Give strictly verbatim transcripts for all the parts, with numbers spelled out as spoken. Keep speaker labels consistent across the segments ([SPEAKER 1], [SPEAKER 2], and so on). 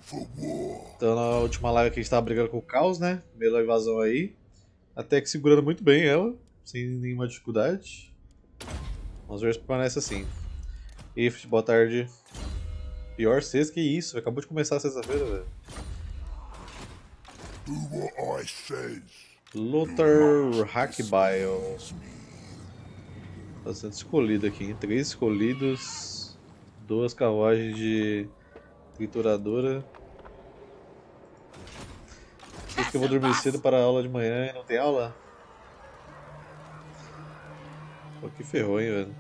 [SPEAKER 1] Então na última live que a gente tava brigando com o Caos, né? Primeira invasão aí. Até que segurando muito bem ela, sem nenhuma dificuldade. Vamos ver se permanece assim. Ift, boa tarde. Pior sexta, que isso? Acabou de começar a sexta-feira, velho. Lothar Hackbile. Bastante escolhido aqui, hein? Três escolhidos. Duas carruagens de trituradora. Acho que eu vou dormir cedo para a aula de manhã e não tem aula? Pô, que ferrou, hein, velho.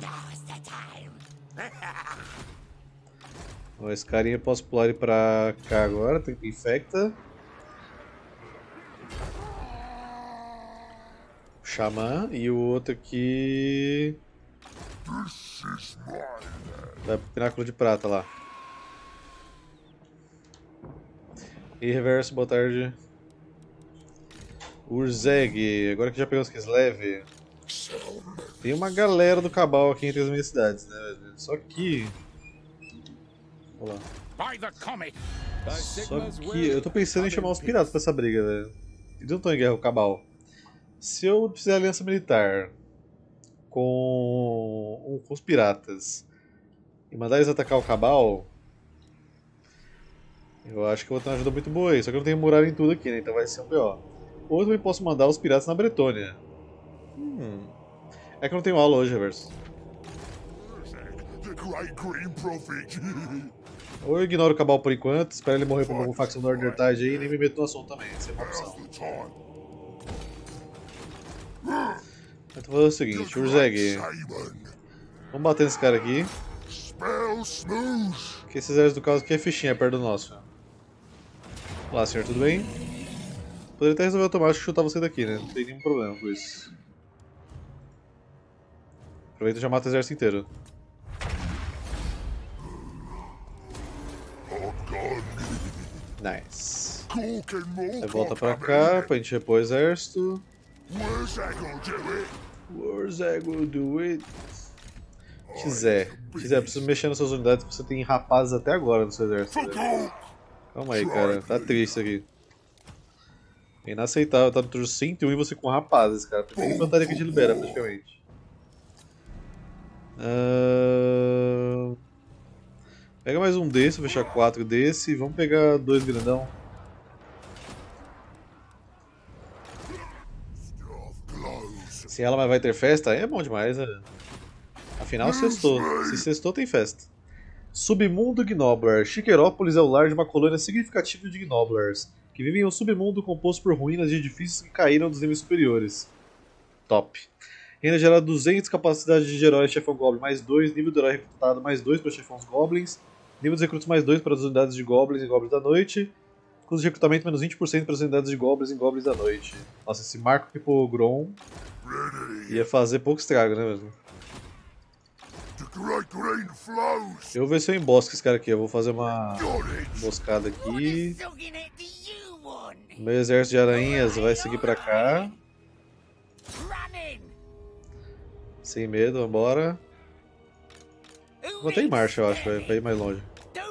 [SPEAKER 1] Bom, esse carinha eu posso pular ele pra cá agora, tem que infecta. O Xamã e o outro aqui. Vai pro Pináculo de Prata lá. E reverso, boa tarde. Urzeg, agora que já pegou os Kislev. Tem uma galera do Cabal aqui entre as minhas cidades, né, velho? Só que. Olha lá. Só que eu tô pensando em chamar os piratas pra essa briga, velho. Eles não estão em guerra com o Cabal. Se eu precisar de aliança militar com, com os piratas e mandar eles atacar o Cabal, eu acho que eu vou ter uma ajuda muito boa aí. Só que eu não tenho muralha em tudo aqui, né? Então vai ser um P O. Ou eu também posso mandar os piratas na Bretônia. Hum. É que eu não tenho aula hoje, Reverso. Ou eu ignoro o Cabal por enquanto, espero ele morrer por alguma facção do Order Tide aí e nem me meto no assunto também. Essa é uma opção. Então vou fazer o seguinte, Urzeg. Vamos bater nesse cara aqui. Que esse exército do caos aqui é fichinha perto do nosso. Olá, senhor, tudo bem? Poderia até resolver automático chutar você daqui, né? Não tem nenhum problema com isso. Aproveita e já mata o exército inteiro. Nice. Aí volta pra cá pra gente repor o exército. Warzag will do it. Xé, Xé, preciso mexer nas suas unidades porque você tem rapazes até agora no seu exército. Velho. Calma aí, cara. Tá triste isso aqui. É inaceitável, tá no turno cento e um e você com rapazes, cara. Tem infantaria que a gente libera praticamente. Uh... Pega mais um desse, vou fechar quatro desse. Vamos pegar dois grandão. Se ela vai ter festa, aí é bom demais, né? Afinal, sextou. Se sextou, tem festa. Submundo Gnoblar. Chiquerópolis é o lar de uma colônia significativa de Gnoblars, que vivem em um submundo composto por ruínas de edifícios que caíram dos níveis superiores. Top. Renda gera duzentos, capacidade de herói chefão goblin mais dois, nível de herói recrutado mais dois para chefões goblins, nível dos recrutos mais dois para as unidades de goblins e goblins da noite, custo de recrutamento menos vinte por cento para as unidades de goblins e goblins da noite. Nossa, esse marco que pô, Grom ia fazer pouco estrago, né, mesmo? Eu vou ver se eu embosco esse cara aqui, eu vou fazer uma emboscada aqui. Meu exército de aranhas vai seguir pra cá. Sem medo, vambora. Vou até em marcha, eu acho, pra ir mais longe.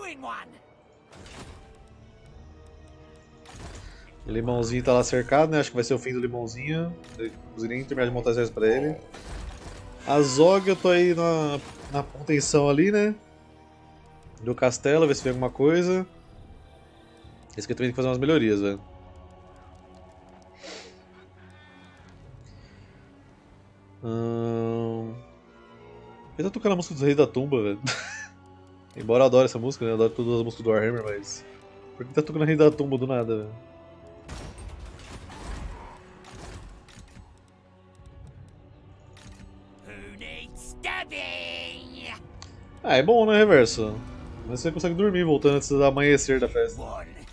[SPEAKER 1] O limãozinho tá lá cercado, né? Acho que vai ser o fim do limãozinho. Não consegui nem terminar de montar exército pra ele. A Zog eu tô aí na, na contenção ali, né? Do castelo, ver se vem alguma coisa. Esse aqui também tem que fazer umas melhorias, velho. Hum... Ele tá tocando a música dos Reis da Tumba, velho. Embora eu adore essa música, né? Eu adoro todas as músicas do Warhammer, mas... Por que tá tocando Reis da Tumba do nada, velho? Ah, é bom, né, Reverso? Mas você consegue dormir voltando antes do amanhecer da festa.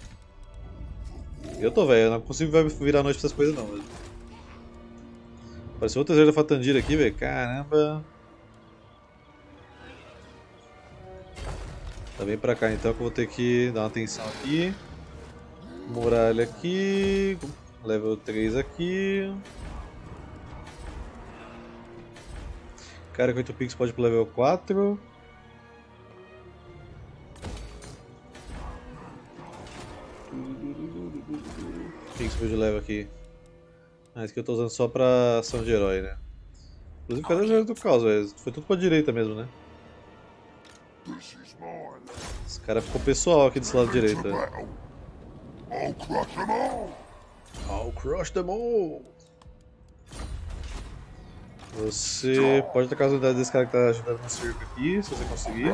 [SPEAKER 1] Eu tô velho, eu não consigo virar a noite pra essas coisas não, velho. Apareceu outro exército da Fatandira aqui, velho. Caramba. Tá bem pra cá então que eu vou ter que dar uma atenção aqui. Muralha aqui. Level três aqui. Cara com oito pix pode ir pro level quatro. O que subiu de level aqui? Ah, esse aqui eu tô usando só pra ação de herói, né? Inclusive, cadê o exército do caos, velho? Foi tudo pra direita mesmo, né? Esse cara ficou pessoal aqui desse lado direito.
[SPEAKER 2] I'll crush them all!
[SPEAKER 1] I'll crush them all! Você pode atacar as unidades desse cara que tá ajudando no circo aqui, se você conseguir.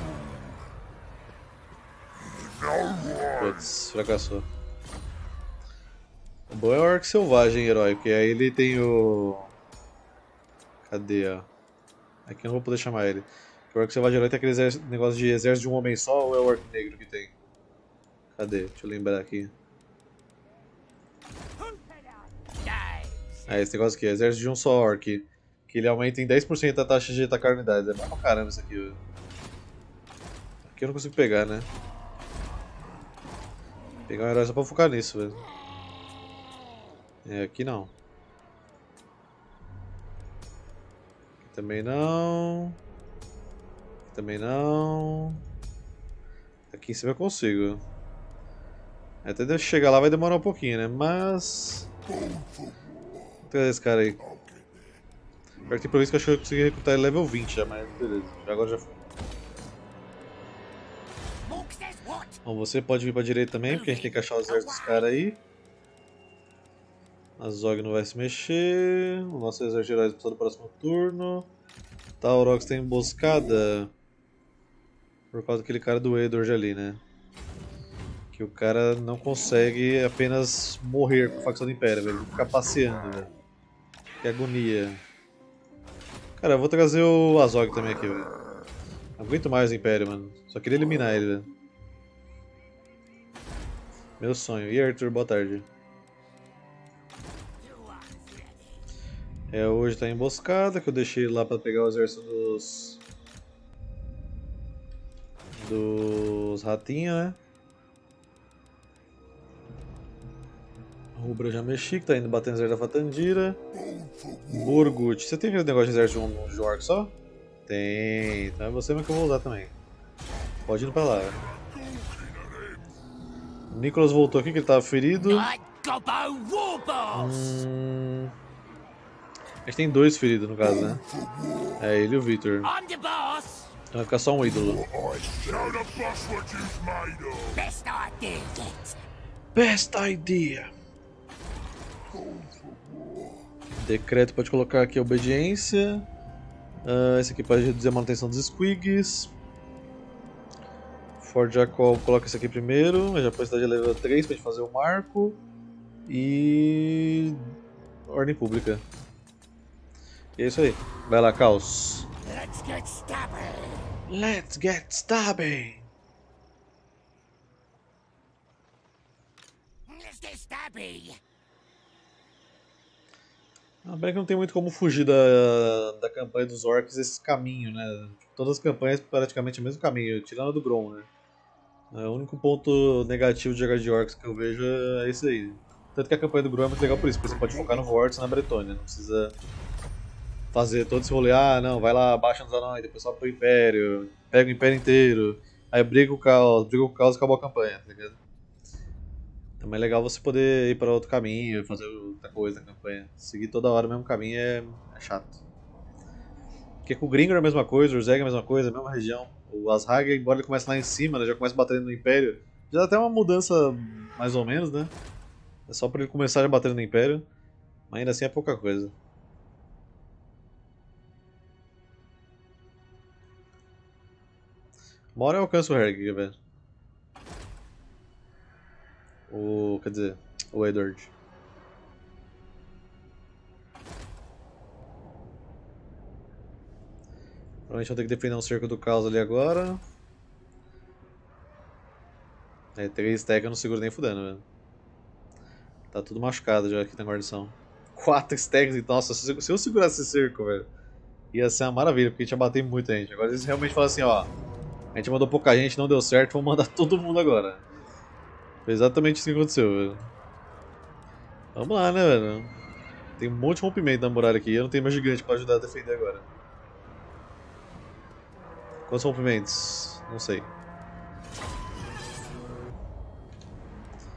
[SPEAKER 1] Putz, fracassou. O bom é o Orc Selvagem, herói, porque aí ele tem o... Cadê, ó? Aqui eu não vou poder chamar ele. O Orc Selvagem herói tem aquele negócio de exército de um homem só ou é o Orc Negro que tem? Cadê? Deixa eu lembrar aqui. Ah, esse negócio aqui, exército de um só Orc. Que ele aumenta em dez por cento a taxa de atacar unidades. É bom pra caramba isso aqui, velho. Aqui eu não consigo pegar, né? Vou pegar um herói só pra focar nisso, velho. É, aqui não. Aqui também não. Aqui também não. Aqui em cima eu consigo. Até deve chegar lá vai demorar um pouquinho, né? Mas... Cadê esse cara aí? Pior que por isso que eu acho que eu consegui recrutar ele level vinte já, mas beleza. Agora já foi. Bom, você pode vir pra direita também, porque a gente tem que achar os exércitos dos caras aí. A Zog não vai se mexer. O nosso exército de heróis precisa do próximo turno. Tá, o Rox tem emboscada. Por causa daquele cara do Edward ali, né? Que o cara não consegue apenas morrer com a facção do Império, velho. Ele fica passeando, velho. Que agonia. Cara, eu vou trazer o Azog também aqui, velho. Não aguento mais o Império, mano. Só queria eliminar ele, velho. Meu sonho. E Arthur, boa tarde. É, hoje tá emboscada, que eu deixei lá pra pegar o exército dos... Dos ratinhos, né? Rubra já mexi, que tá indo batendo no exército da Fatandira. Burgut, você tem aquele negócio de exército de um de orc só? Tem, então é você mesmo que eu vou usar também. Pode ir pra lá. O Nicholas voltou aqui que ele tava ferido. Hum... A gente tem dois feridos no caso, né? É ele e o Victor. Então vai ficar só um ídolo. Best idea! Decreto pode colocar aqui a obediência. Uh, esse aqui pode reduzir a manutenção dos squigs. Ford Jacob coloca esse aqui primeiro. A japonesidade é level três pra gente fazer o marco. E... Ordem pública. E é isso aí. Vai lá, Caos.
[SPEAKER 2] Let's get stabbing!
[SPEAKER 1] Let's get stabbing!
[SPEAKER 2] Let's get stabbing!
[SPEAKER 1] Ah, bem que não tem muito como fugir da, da campanha dos orcs esse caminho, né? Todas as campanhas praticamente o mesmo caminho, tirando a do Grom, né? É, o único ponto negativo de jogar de orcs que eu vejo é esse aí. Tanto que a campanha do Grom é muito legal por isso, porque você pode focar no Vortex e na Bretônia, não precisa fazer todo esse rolê, ah não, vai lá, baixa nos anões, depois sobe pro Império, pega o Império inteiro, aí briga o caos, briga o caos e acabou a campanha, tá ligado? Então é legal você poder ir para outro caminho, fazer outra coisa na campanha. Seguir toda hora o mesmo caminho é, é chato. Porque com o Gringor é a mesma coisa, o Urzeg é a mesma coisa, a mesma região. O Azhag, embora ele comece lá em cima, né, já começa batendo no Império, já dá até uma mudança mais ou menos, né? É só para ele começar já batendo no Império, mas ainda assim é pouca coisa. Uma hora eu alcanço o Herg, velho. O... quer dizer, o Edward. Provavelmente vou ter que defender um cerco do caos ali agora. É, três stacks eu não seguro nem fudendo, velho. Tá tudo machucado já aqui na guarnição. Quatro stacks, então, nossa, se eu segurasse esse cerco, velho, ia ser uma maravilha, porque a gente ia bater muita gente. Agora eles realmente falam assim, ó, a gente mandou pouca gente, não deu certo, vamos mandar todo mundo agora. Foi exatamente isso que aconteceu, velho. Vamos lá, né, velho. Tem um monte de rompimento na muralha aqui, eu não tenho mais gigante pra ajudar a defender agora. Quantos rompimentos? Não sei.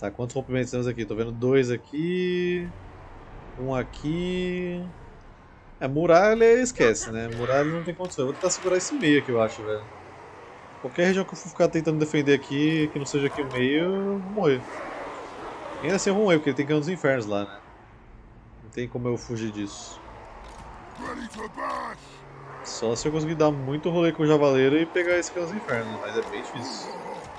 [SPEAKER 1] Tá, quantos rompimentos temos aqui? Tô vendo dois aqui. Um aqui. É, muralha esquece, né? Muralha não tem condição. Eu vou tentar segurar esse meio aqui, eu acho, velho. Qualquer região que eu for ficar tentando defender aqui, que não seja aqui o meio, eu vou morrer. E ainda assim eu vou morrer, porque ele tem que ir nos infernos lá, né? Não tem como eu fugir disso. Só se eu conseguir dar muito rolê com o Javaleiro e pegar esse aqui nos infernos, mas é bem difícil.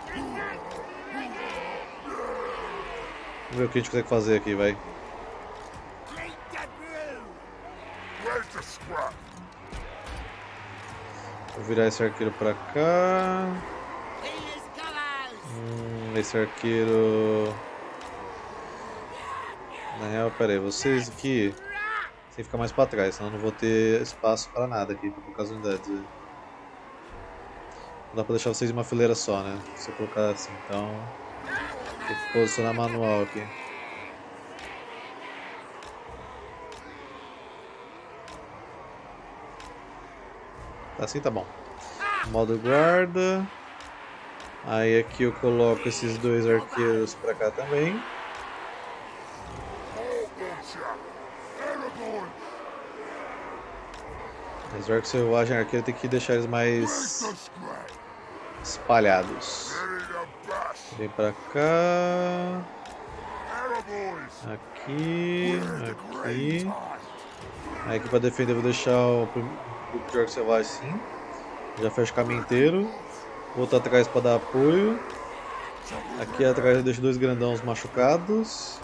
[SPEAKER 1] Vamos ver o que a gente consegue fazer aqui, vai. Vou virar esse arqueiro pra cá. Hum, esse arqueiro... Na real, pera aí, vocês aqui tem que ficar mais pra trás, senão eu não vou ter espaço pra nada aqui, pra colocar as unidades. Não dá pra deixar vocês em uma fileira só, né? Se eu colocar assim, então... Tem que posicionar manual aqui. Assim tá bom. Modo guarda. Aí aqui eu coloco esses dois arqueiros pra cá também. Os arcos selvagens arqueiro tem que deixar eles mais espalhados. Vem pra cá. Aqui. Aqui. Aí aqui pra defender eu vou deixar o grupo de arcos selvagens sim. Já fecho o caminho inteiro. Outro atrás para dar apoio. Aqui atrás eu deixo dois grandãos machucados.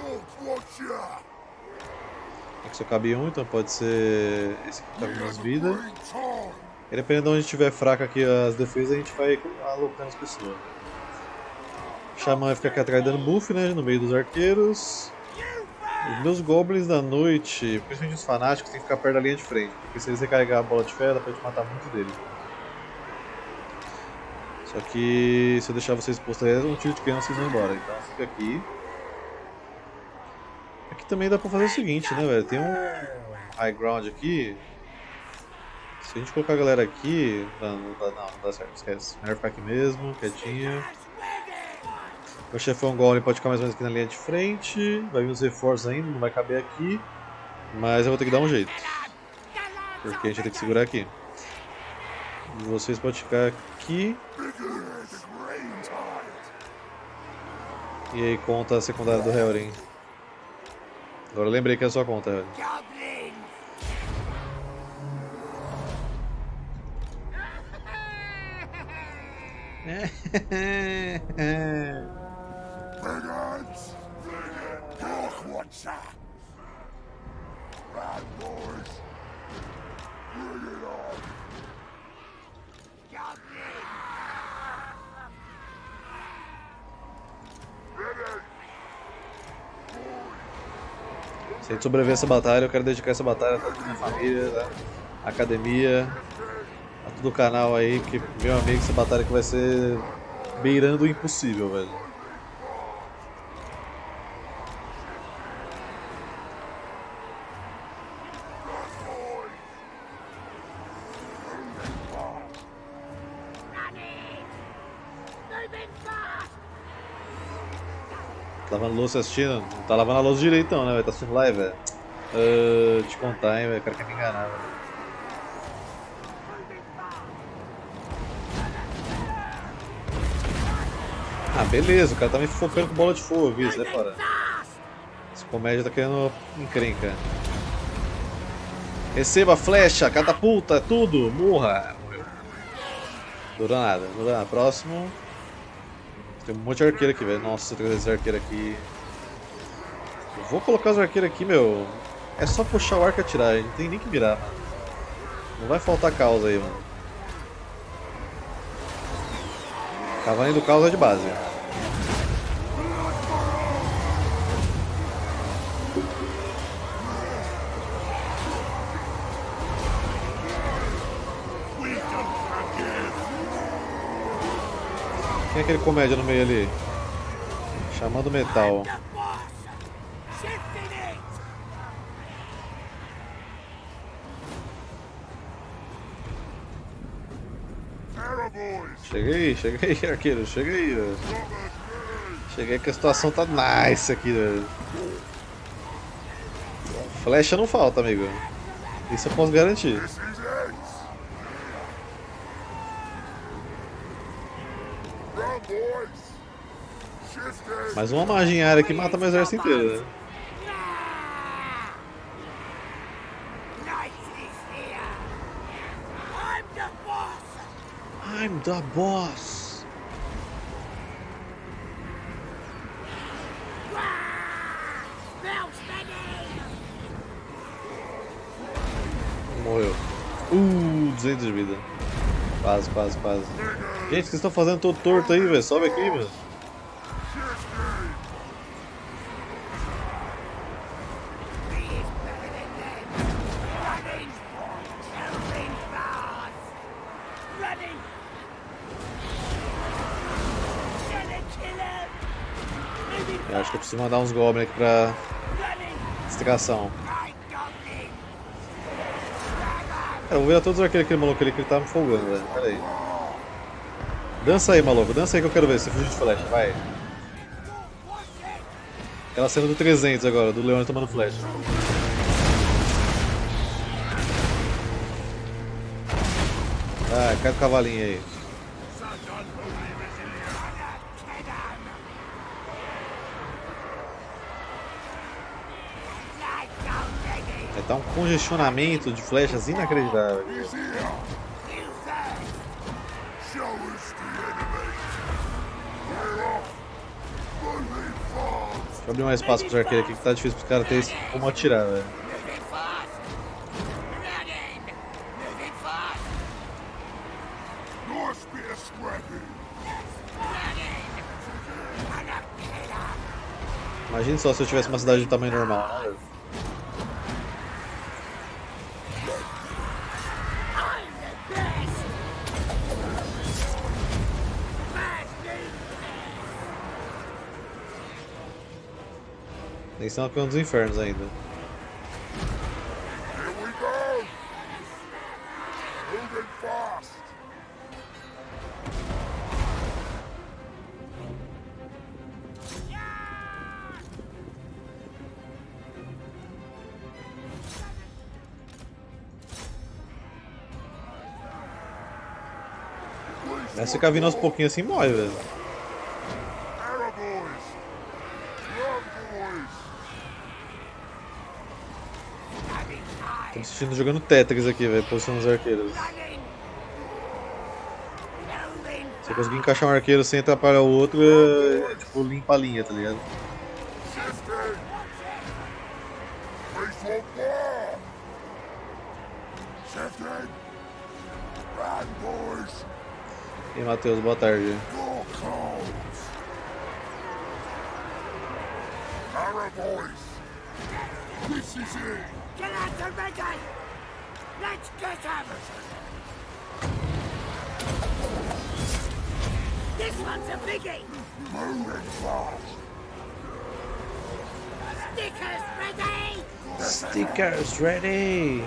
[SPEAKER 1] Aqui só cabe um, então pode ser esse que tá com menos vida. E dependendo de onde estiver fraca aqui as defesas, a gente vai alocando as pessoas. O Xamã fica aqui atrás dando buff, né, no meio dos arqueiros. Os meus goblins da noite, principalmente os fanáticos, tem que ficar perto da linha de frente, porque se eles recarregar a bola de ferro, dá pra gente matar muito deles. Só que se eu deixar vocês expostos aí, um tiro de canhão vocês vão embora, então fica aqui. Aqui também dá pra fazer o seguinte, né, velho? Tem um high ground aqui. Se a gente colocar a galera aqui... Não, não dá, não, não dá certo, esquece. Melhor ficar aqui mesmo, quietinho. O chefão golem pode ficar mais ou menos aqui na linha de frente. Vai vir os reforços ainda, não vai caber aqui. Mas eu vou ter que dar um jeito. Porque a gente vai ter que segurar aqui. Vocês podem ficar aqui. E aí conta a secundária do Helrin. Agora eu lembrei que é a sua conta, velho. Se a gente sobreviver essa batalha, eu quero dedicar essa batalha a toda a minha família, tá? Academia, a todo o canal aí, que, meu amigo, essa batalha que vai ser beirando o impossível, velho. Tá lavando louça assistindo? Não tá lavando a louça direito não, né, velho? Tá assistindo live, velho? Uh, te contar, hein, velho? O cara quer me enganar, velho. Ah, beleza, o cara tá me focando com bola de fogo, viu? Sai fora. Esse comédia tá querendo encrenca. Receba flecha, catapulta, tudo, morra. Morreu. Durou nada, não durou nada. Próximo. Tem um monte de arqueiro aqui, velho. Nossa, eu tenho esse arqueiro aqui. Eu vou colocar os arqueiros aqui, meu. É só puxar o arco e atirar, não tem nem que mirar, mano. Não vai faltar caos aí, mano. Cavaleiro do caos é de base. Quem é aquele comédia no meio ali? Chamando metal. Chega aí, chega aí, arqueiro, chega aí. Cheguei que a situação tá nice aqui, velho. Flecha não falta, amigo. Isso eu posso garantir. Mais uma magia em área que mata meu exército inteiro, né? I'm the boss. Morreu. Uh, duzentos de vida. Quase, quase, quase. Gente, o que vocês estão fazendo todo torto aí, velho? Sobe aqui, velho. Eu acho que eu preciso mandar uns goblins aqui pra distração. É, eu vou virar todos aquele, aquele maluco ali que ele tá me folgando, velho. Pera aí. Dança aí, maluco. Dança aí que eu quero ver se fugir de flecha. Vai. Aquela cena do trezentos agora, do Leone tomando flecha. Vai, cai do cavalinho aí. Tá um congestionamento de flechas inacreditável. Deixa eu abrir mais espaço pros arqueiros aqui que tá difícil pros caras terem como atirar, velho. Imagina só se eu tivesse uma cidade de tamanho normal, né, velho? Eles são campeão dos infernos ainda. Vai ficar vindo aos pouquinhos assim, morre, velho. Tô me sentindo jogando Tetris aqui, velho, posicionando os arqueiros. Se eu conseguir encaixar um arqueiro sem atrapalhar o outro, é, tipo, limpa a linha, tá ligado? E aí, Matheus, boa tarde.
[SPEAKER 2] Get out the ready! Let's get him! This one's a biggie! Moving fast! Stickers ready!
[SPEAKER 1] Stickers ready!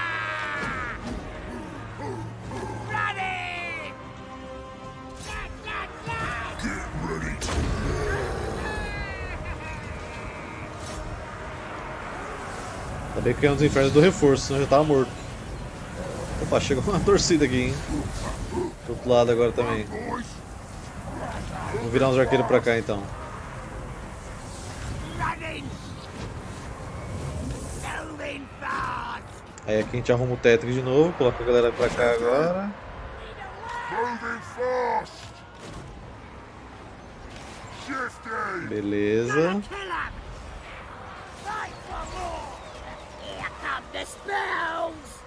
[SPEAKER 2] Ready! Get, get, get! Get ready to
[SPEAKER 1] Ainda bem que é um dos infernos do reforço, senão eu já tava morto. Opa, chegou uma torcida aqui, hein? Do outro lado agora também. Vamos virar uns arqueiros pra cá então. Aí aqui a gente arruma o Tetris de novo, coloca a galera pra cá agora. Beleza.
[SPEAKER 2] The spells!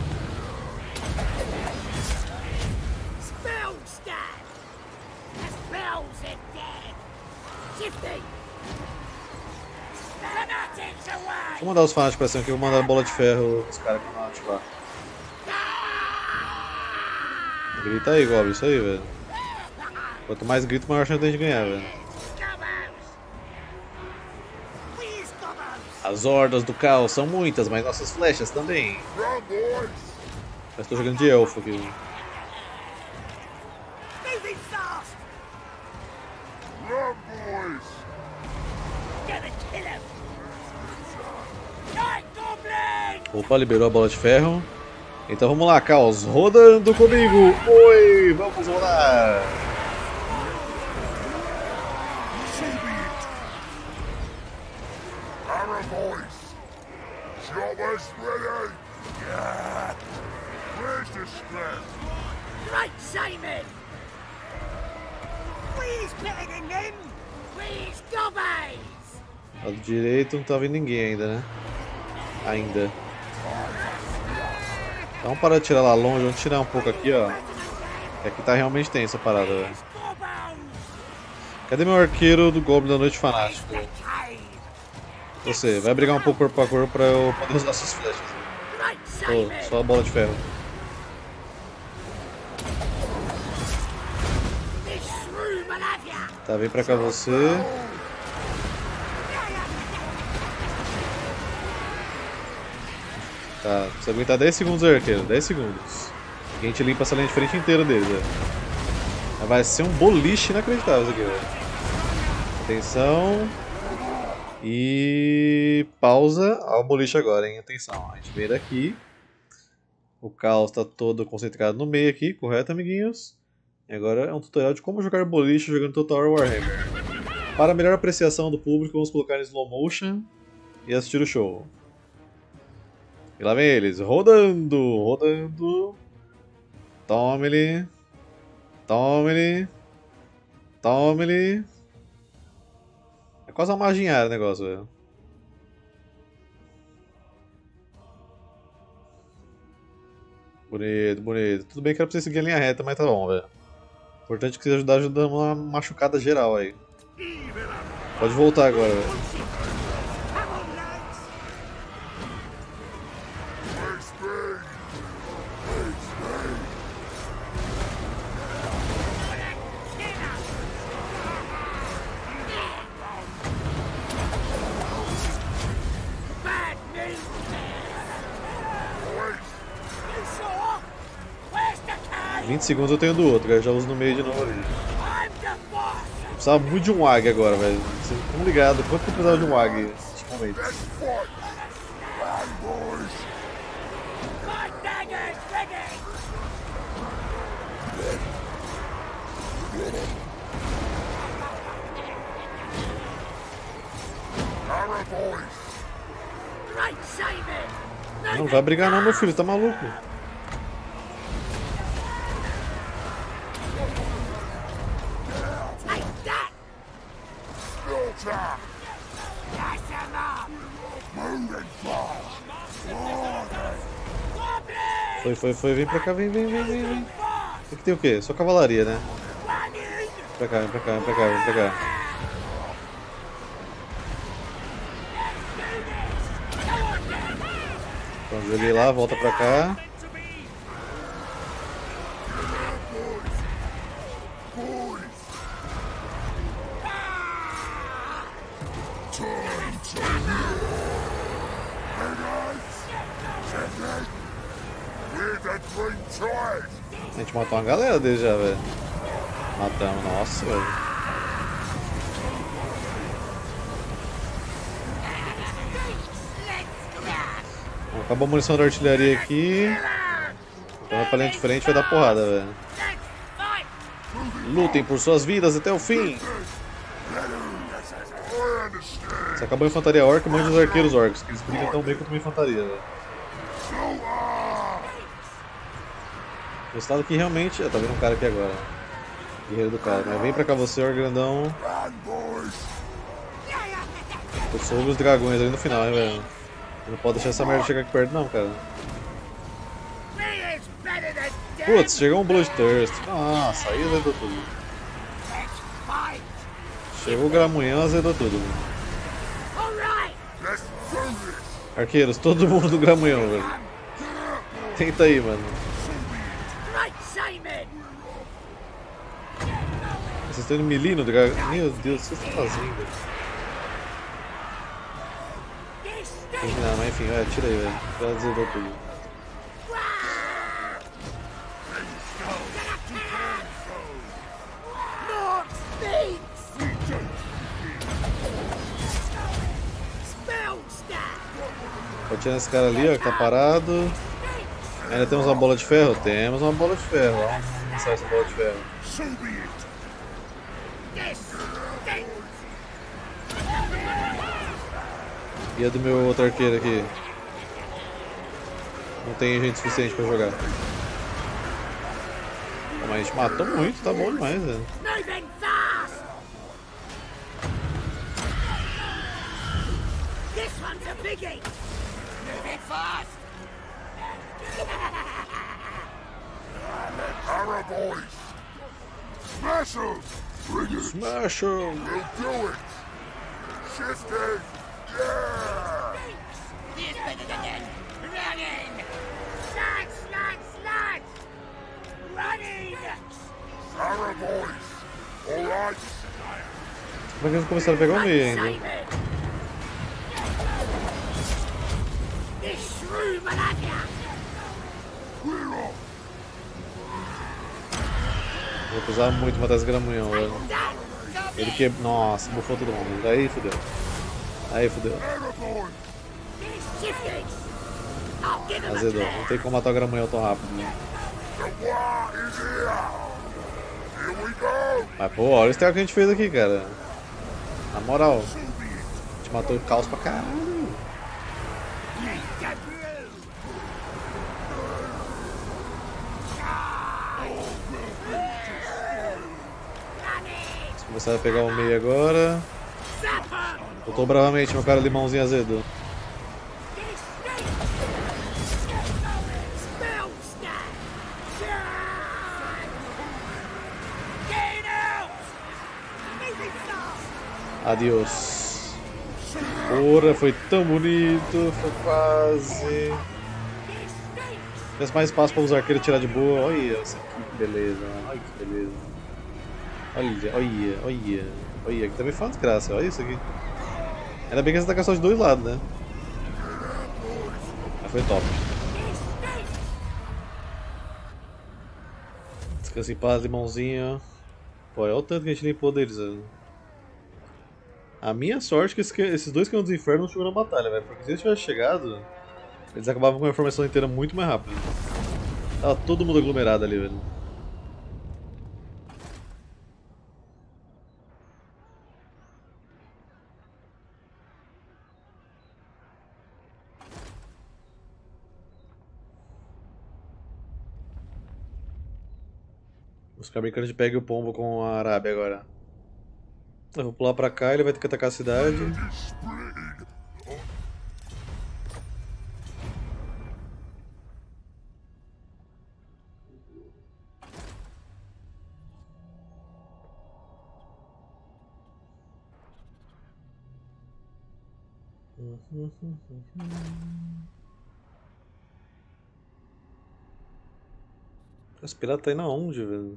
[SPEAKER 2] Spell stab! The spells are dead! Shifting! Fanatics away!
[SPEAKER 1] Vou mandar os fanáticos pra cima aqui, vou mandar a bola de ferro nos caras que vão ativar. Grita aí, Goblin, isso aí, velho. Quanto mais grito, maior chance de a gente ganhar, velho. As hordas do caos são muitas, mas nossas flechas também. Eu estou jogando de elfo aqui.
[SPEAKER 2] Moving fast! Run, boys!
[SPEAKER 1] Opa, liberou a bola de ferro. Então vamos lá, Caos, rodando comigo. Oi, vamos rolar.
[SPEAKER 2] Right, Simon! Please better than them! Please, gobbies!
[SPEAKER 1] Lado direito não tá vendo ninguém ainda, né? Ainda. Então vamos parar de tirar lá longe, vamos tirar um pouco aqui, ó. Que aqui tá realmente tensa a parada, velho. Cadê meu arqueiro do Goblin da Noite Fanático? Você, vai brigar um pouco corpo a corpo pra eu poder usar suas flechas. Oh, só a bola de ferro. Tá, vem pra cá você. Tá, você aguentar dez segundos, arqueiro, dez segundos. E a gente limpa essa linha de frente inteira deles, velho. Vai ser um boliche inacreditável isso aqui, velho. Atenção. E pausa ao boliche agora, hein? Atenção, a gente vem daqui. O caos está todo concentrado no meio aqui, correto, amiguinhos? E agora é um tutorial de como jogar boliche jogando Total War Warhammer. Para melhor apreciação do público, vamos colocar em slow motion e assistir o show. E lá vem eles, rodando, rodando. Tome-lhe. Tome-lhe. Tome-lhe. É quase uma maginhada o negócio, velho. Bonito, bonito. Tudo bem que era pra você seguir a linha reta, mas tá bom, velho. Importante que você ajudar ajudando uma machucada geral aí. Pode voltar agora, velho. vinte segundos eu tenho do outro, cara. Já uso no meio de novo ali. Eu precisava muito de um A G agora, velho. Vocês estão ligados quanto que eu precisava de um A G neste momento. Não vai brigar não, meu filho, tá maluco? Foi, foi, foi, vem pra cá, vem, vem, vem, vem, vem. Aqui tem o quê? Só cavalaria, né? Pra cá, vem pra cá, vem pra cá, vem pra cá. Então joguei lá, volta pra cá. A gente matou uma galera deles já, velho. Matamos, nossa, velho. Bom, acabou a munição da artilharia aqui. Então vai pra linha de frente e vai dar porrada, velho. Lutem por suas vidas até o fim. Se acabou a infantaria orc, mande os arqueiros orcs, que eles brigam tão bem quanto uma infantaria, velho. Gostado que realmente... Ah, tá vendo um cara aqui agora. Guerreiro do cara. Mas vem pra cá você, orc grandão. Eu soube os dragões ali no final, hein, velho. Não pode deixar essa merda chegar aqui perto não, cara. Putz, chegou um Bloodthirst. Nossa, aí azedou tudo. Chegou o Gramunhão, azedou tudo. Arqueiros, todo mundo do Gramunhão, velho. Tenta aí, mano. Vocês estão indo melee no dragão? Meu Deus, o que vocês estão fazendo? Não, mas enfim, vai, tira aí, velho. Já azedou tudo. Pode atirar nesse cara ali, ó, que tá parado. Ainda temos uma bola de ferro? Temos uma bola de ferro. Vamos lançar essa bola de ferro. E a do meu outro arqueiro aqui? Não tem gente suficiente pra jogar. Mas a gente matou muito, tá bom demais, velho.
[SPEAKER 3] Smash him! Bring it!
[SPEAKER 1] Smash him!
[SPEAKER 3] We'll do it! Shifting! Yeah!
[SPEAKER 2] He's better than that. Running! Slide, slide, slide! Running!
[SPEAKER 3] Sarah boys! Alright!
[SPEAKER 1] Como é que eles começaram a pegar o meio ainda?
[SPEAKER 2] This shrew Malakia!
[SPEAKER 3] Clear off!
[SPEAKER 1] Vou precisar muito matar esse gramunhão, velho. Ele que... Nossa, bufou todo mundo. Aí fudeu. Aí fudeu. Azedou. Não tem como matar o gramunhão tão rápido, né? Mas pô, olha o estrago que a gente fez aqui, cara. Na moral. A gente matou o caos pra caralho. Começar a pegar o meio agora. Voltou bravamente meu cara limãozinho azedo. Adiós. Porra, foi tão bonito. Foi quase. Tivesse mais espaço para os arqueiros tirar de boa. Olha essa aqui, que beleza. Olha que beleza. Olha, olha, olha, olha, aqui também foi uma desgraça, olha isso aqui. Ainda bem que essa ataca só de dois lados, né? Mas foi top. Descansa em paz, limãozinho. Pô, olha o tanto que a gente limpou deles, velho. A minha sorte é que esses dois canos do inferno não chegou na batalha, velho. Porque se eles tivessem chegado, eles acabavam com a informação inteira muito mais rápido. Tava todo mundo aglomerado ali, velho. Os cabricanos de pegue o pombo com a Arábia agora. Eu vou pular pra cá, ele vai ter que atacar a cidade. Esse pirata tá indo aonde, velho?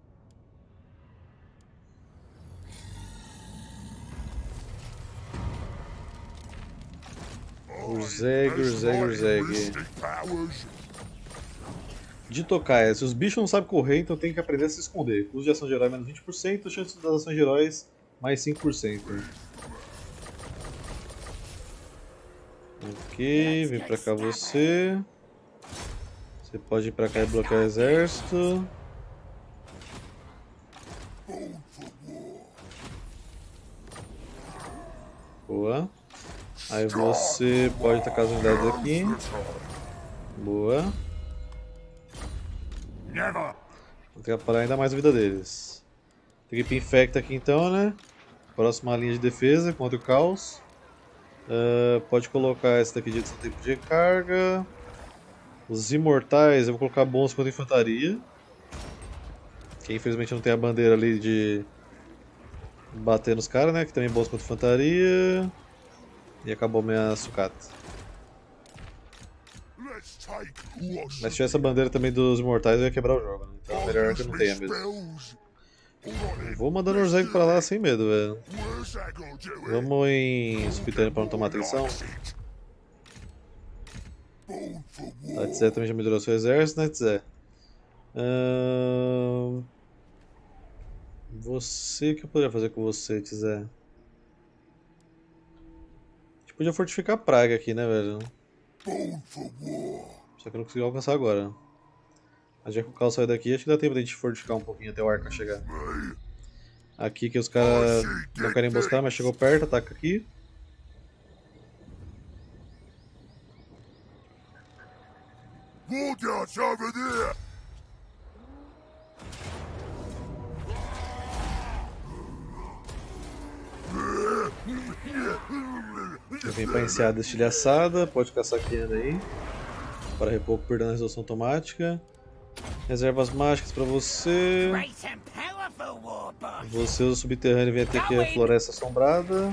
[SPEAKER 1] Urzeg, Urzeg, Urzeg. De tocaia. Se os bichos não sabem correr, então tem que aprender a se esconder. Custo de ação de herói menos vinte por cento, chance das ações de heróis mais cinco por cento. Ok, vem pra cá você. Você pode ir pra cá e bloquear o exército. Boa. Aí você pode tacar as unidades aqui. Boa. Vou atrapalhar ainda mais a vida deles. Trip infecta aqui então, né? Próxima linha de defesa contra o caos. Uh, pode colocar essa daqui de tempo de recarga. Os imortais eu vou colocar bons contra a infantaria. Que infelizmente não tem a bandeira ali de bater nos caras, né? Que também bons contra a infantaria. E acabou minha sucata. Mas se tiver essa bandeira também dos imortais eu ia quebrar o jogo, né? Então é melhor que eu não tenha mesmo. Vou mandando o Urzeg pra lá sem medo, velho. Vamos em Subterrâneo pra não tomar atenção. A Tzé também já melhorou seu exército, né, Tzé? Uh... Você, o que eu poderia fazer com você, Tzé? A gente podia fortificar a praga aqui, né, velho?
[SPEAKER 3] Born for war.
[SPEAKER 1] Só que eu não consegui alcançar agora. Mas já que o Cal saiu daqui, acho que dá tempo de a gente fortificar um pouquinho até o Arca chegar. Aqui que os caras não querem emboscar, mas chegou perto, ataca aqui.
[SPEAKER 3] Wardarts over there.
[SPEAKER 1] Eu vim pra enseada estilhaçada, pode caçar Kiana aí. Para repor o perdão na resolução automática. Reservas mágicas pra você.
[SPEAKER 2] Great and powerful, Warboss.
[SPEAKER 1] Você, o subterrâneo, vem até aqui a Floresta Assombrada.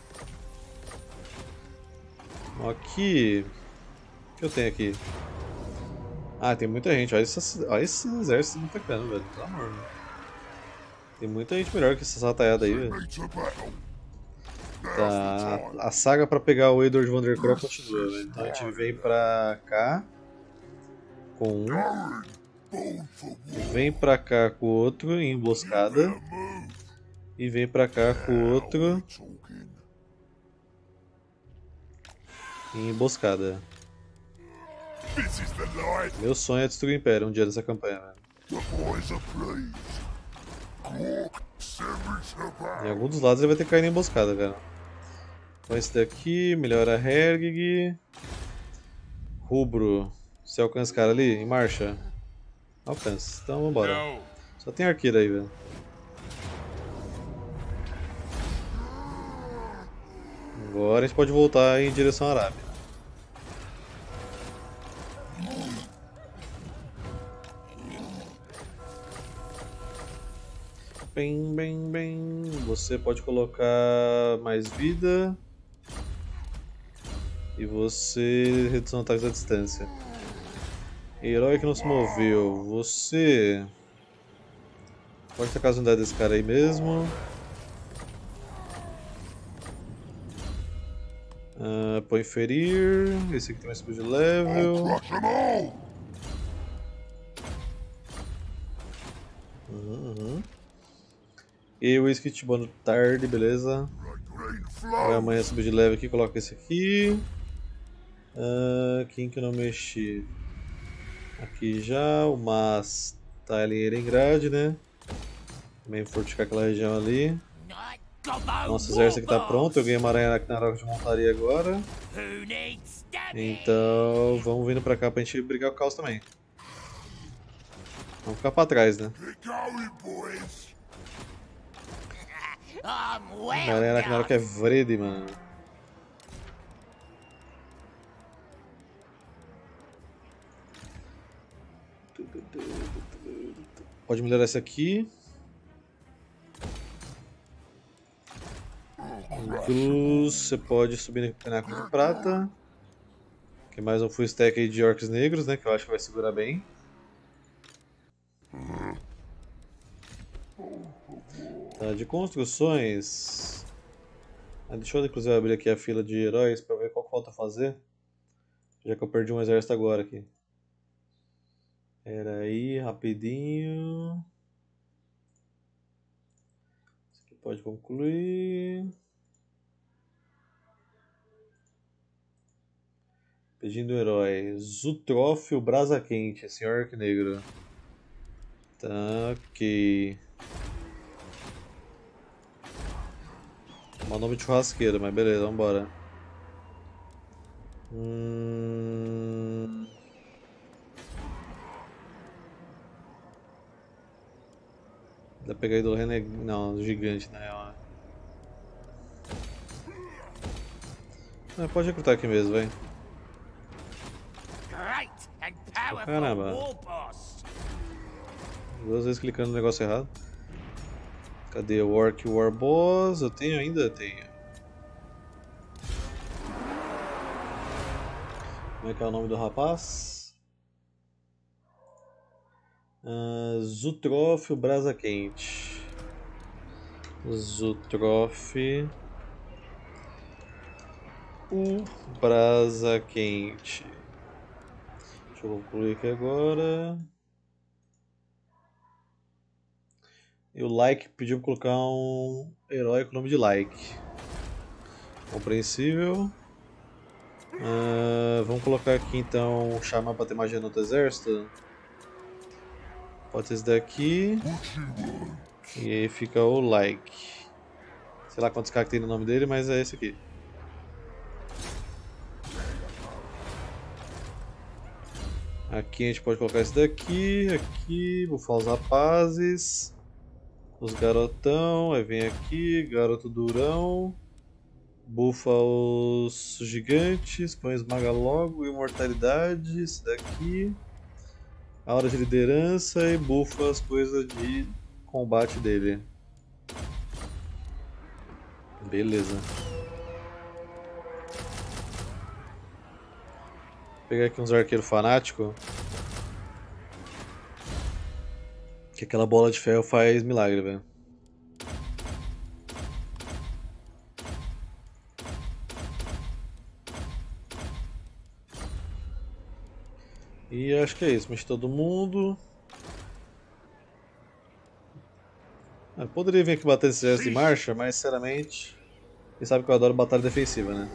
[SPEAKER 1] Aqui. O que eu tenho aqui? Ah, tem muita gente. Olha esse, olha esse exército me atacando, velho. Pelo amor. Tem muita gente melhor que essa rataiada aí, velho.
[SPEAKER 3] Meet a battle.
[SPEAKER 1] Tá, a saga pra pegar o Edward van der Kroll continua, velho. Então a gente vem pra cá com um,
[SPEAKER 3] Born for war.
[SPEAKER 1] vem pra cá com o outro em emboscada e vem pra cá com o outro
[SPEAKER 3] Talking.
[SPEAKER 1] em emboscada.
[SPEAKER 3] This is the life.
[SPEAKER 1] Meu sonho é destruir o Império um dia dessa campanha, velho.
[SPEAKER 3] The boys are pleased. Quark, send me to
[SPEAKER 1] Em
[SPEAKER 3] battle.
[SPEAKER 1] algum dos lados ele vai ter que cair na emboscada, cara. Então esse daqui, melhora Hergig. Rubro. Você alcança esse cara ali? Em marcha? Alcança. Então vambora.
[SPEAKER 3] No.
[SPEAKER 1] Só tem arqueiro aí, velho. Agora a gente pode voltar em direção à Arábia. Bem, bem, bem. Você pode colocar mais vida. E você redução de ataques à distância. Herói que não se moveu. Você pode tacar as unidades desse cara aí mesmo. Ah, põe ferir. Esse aqui tem mais speed level.
[SPEAKER 3] Crush them all.
[SPEAKER 1] Uhum, uhum. E o Whisky Tibano tarde, beleza.
[SPEAKER 3] Like rain
[SPEAKER 1] Vai
[SPEAKER 3] flow.
[SPEAKER 1] amanhã subir de level aqui, coloca esse aqui. Ah, quem que eu não mexi? Aqui já, o Mas tá ali em Erengrad, né? Também fortificar aquela região ali.
[SPEAKER 2] Night gobbo,
[SPEAKER 1] Nosso exército aqui tá
[SPEAKER 2] Warboss.
[SPEAKER 1] pronto, eu ganhei uma aranha na roca de montaria agora.
[SPEAKER 2] Who needs stabbing?
[SPEAKER 1] Então vamos vindo pra cá pra gente brigar com o caos também. Vamos ficar pra trás, né?
[SPEAKER 3] Get going, boys.
[SPEAKER 2] I'm well
[SPEAKER 1] A aranha na
[SPEAKER 2] done.
[SPEAKER 1] roca é verde, mano. Pode melhorar esse aqui. Cruz, você pode subir no pináculo de prata. Que é mais um full stack aí de orcs negros, né? Que eu acho que vai segurar bem. Tá, de construções. Ah, deixa eu inclusive abrir aqui a fila de heróis pra ver qual que falta fazer. Já que eu perdi um exército agora aqui. Pera aí, rapidinho. Isso aqui pode concluir. Pedindo herói. Zutrófio Brasa Quente, senhor Arco Negro. Tá, ok. Mau nome de churrasqueiro, mas beleza, vambora. Hum... Dá pra pegar ídolo reneg... Não, gigante na real. Né? Não, pode recrutar aqui mesmo, vai.
[SPEAKER 2] Great and powerful,
[SPEAKER 1] Caramba.
[SPEAKER 2] Warboss.
[SPEAKER 1] Duas vezes clicando no negócio errado. Cadê o Orc War Boss? Eu tenho ainda? Tenho. Como é que é o nome do rapaz? Uh, Zutrófio Brasa Quente. Zutrófio o Brasa Quente. Deixa eu concluir aqui agora. E o Like pediu para colocar um herói com o nome de Like. Compreensível. Uh, vamos colocar aqui então, chamar pra ter magia no outro exército. Pode ser esse daqui. E aí fica o like. Sei lá quantos caras tem no nome dele, mas é esse aqui. Aqui a gente pode colocar esse daqui, aqui, bufar os rapazes, os garotão, aí vem aqui, garoto durão, bufa os gigantes, põe esmaga logo, imortalidade, esse daqui, aura de liderança e bufa as coisas de combate dele. Beleza. Vou pegar aqui uns arqueiros fanáticos. Que aquela bola de ferro faz milagre, velho. E acho que é isso, mexe todo mundo. Eu poderia vir aqui bater esse exército de marcha, mas sinceramente, você sabe que eu adoro batalha defensiva, né?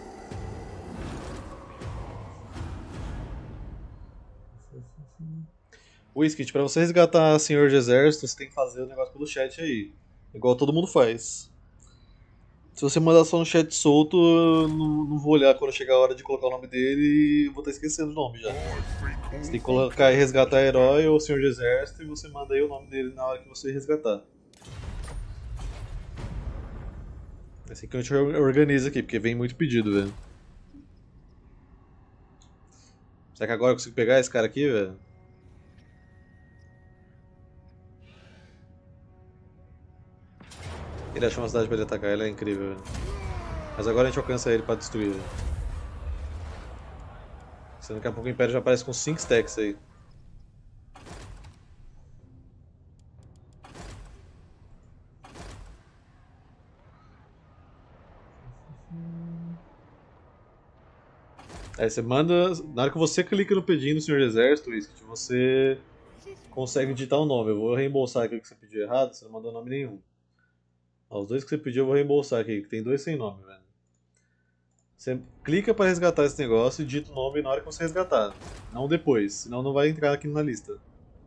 [SPEAKER 1] Whisky, pra você resgatar senhor de exército, você tem que fazer o negócio pelo chat aí. Igual todo mundo faz. Se você mandar só no chat solto, eu não, não vou olhar quando chegar a hora de colocar o nome dele e vou estar esquecendo o nome já. Você tem que colocar e resgatar herói ou senhor de exército e você manda aí o nome dele na hora que você resgatar. É assim que a gente organiza aqui, porque vem muito pedido, velho. Será que agora eu consigo pegar esse cara aqui, velho? Ele achou uma cidade pra ele atacar, ele é incrível, velho. Mas agora a gente alcança ele pra destruir, velho. Senão daqui a pouco o Império já aparece com cinco stacks aí. Aí você manda. Na hora que você clica no pedido do senhor de exército, Whisky, você consegue digitar o nome. Eu vou reembolsar aqui que você pediu errado, você não mandou nome nenhum. Ó, os dois que você pediu eu vou reembolsar aqui, que tem dois sem nome, velho. Você clica para resgatar esse negócio e digita o nome na hora que você resgatar. Não depois, senão não vai entrar aqui na lista.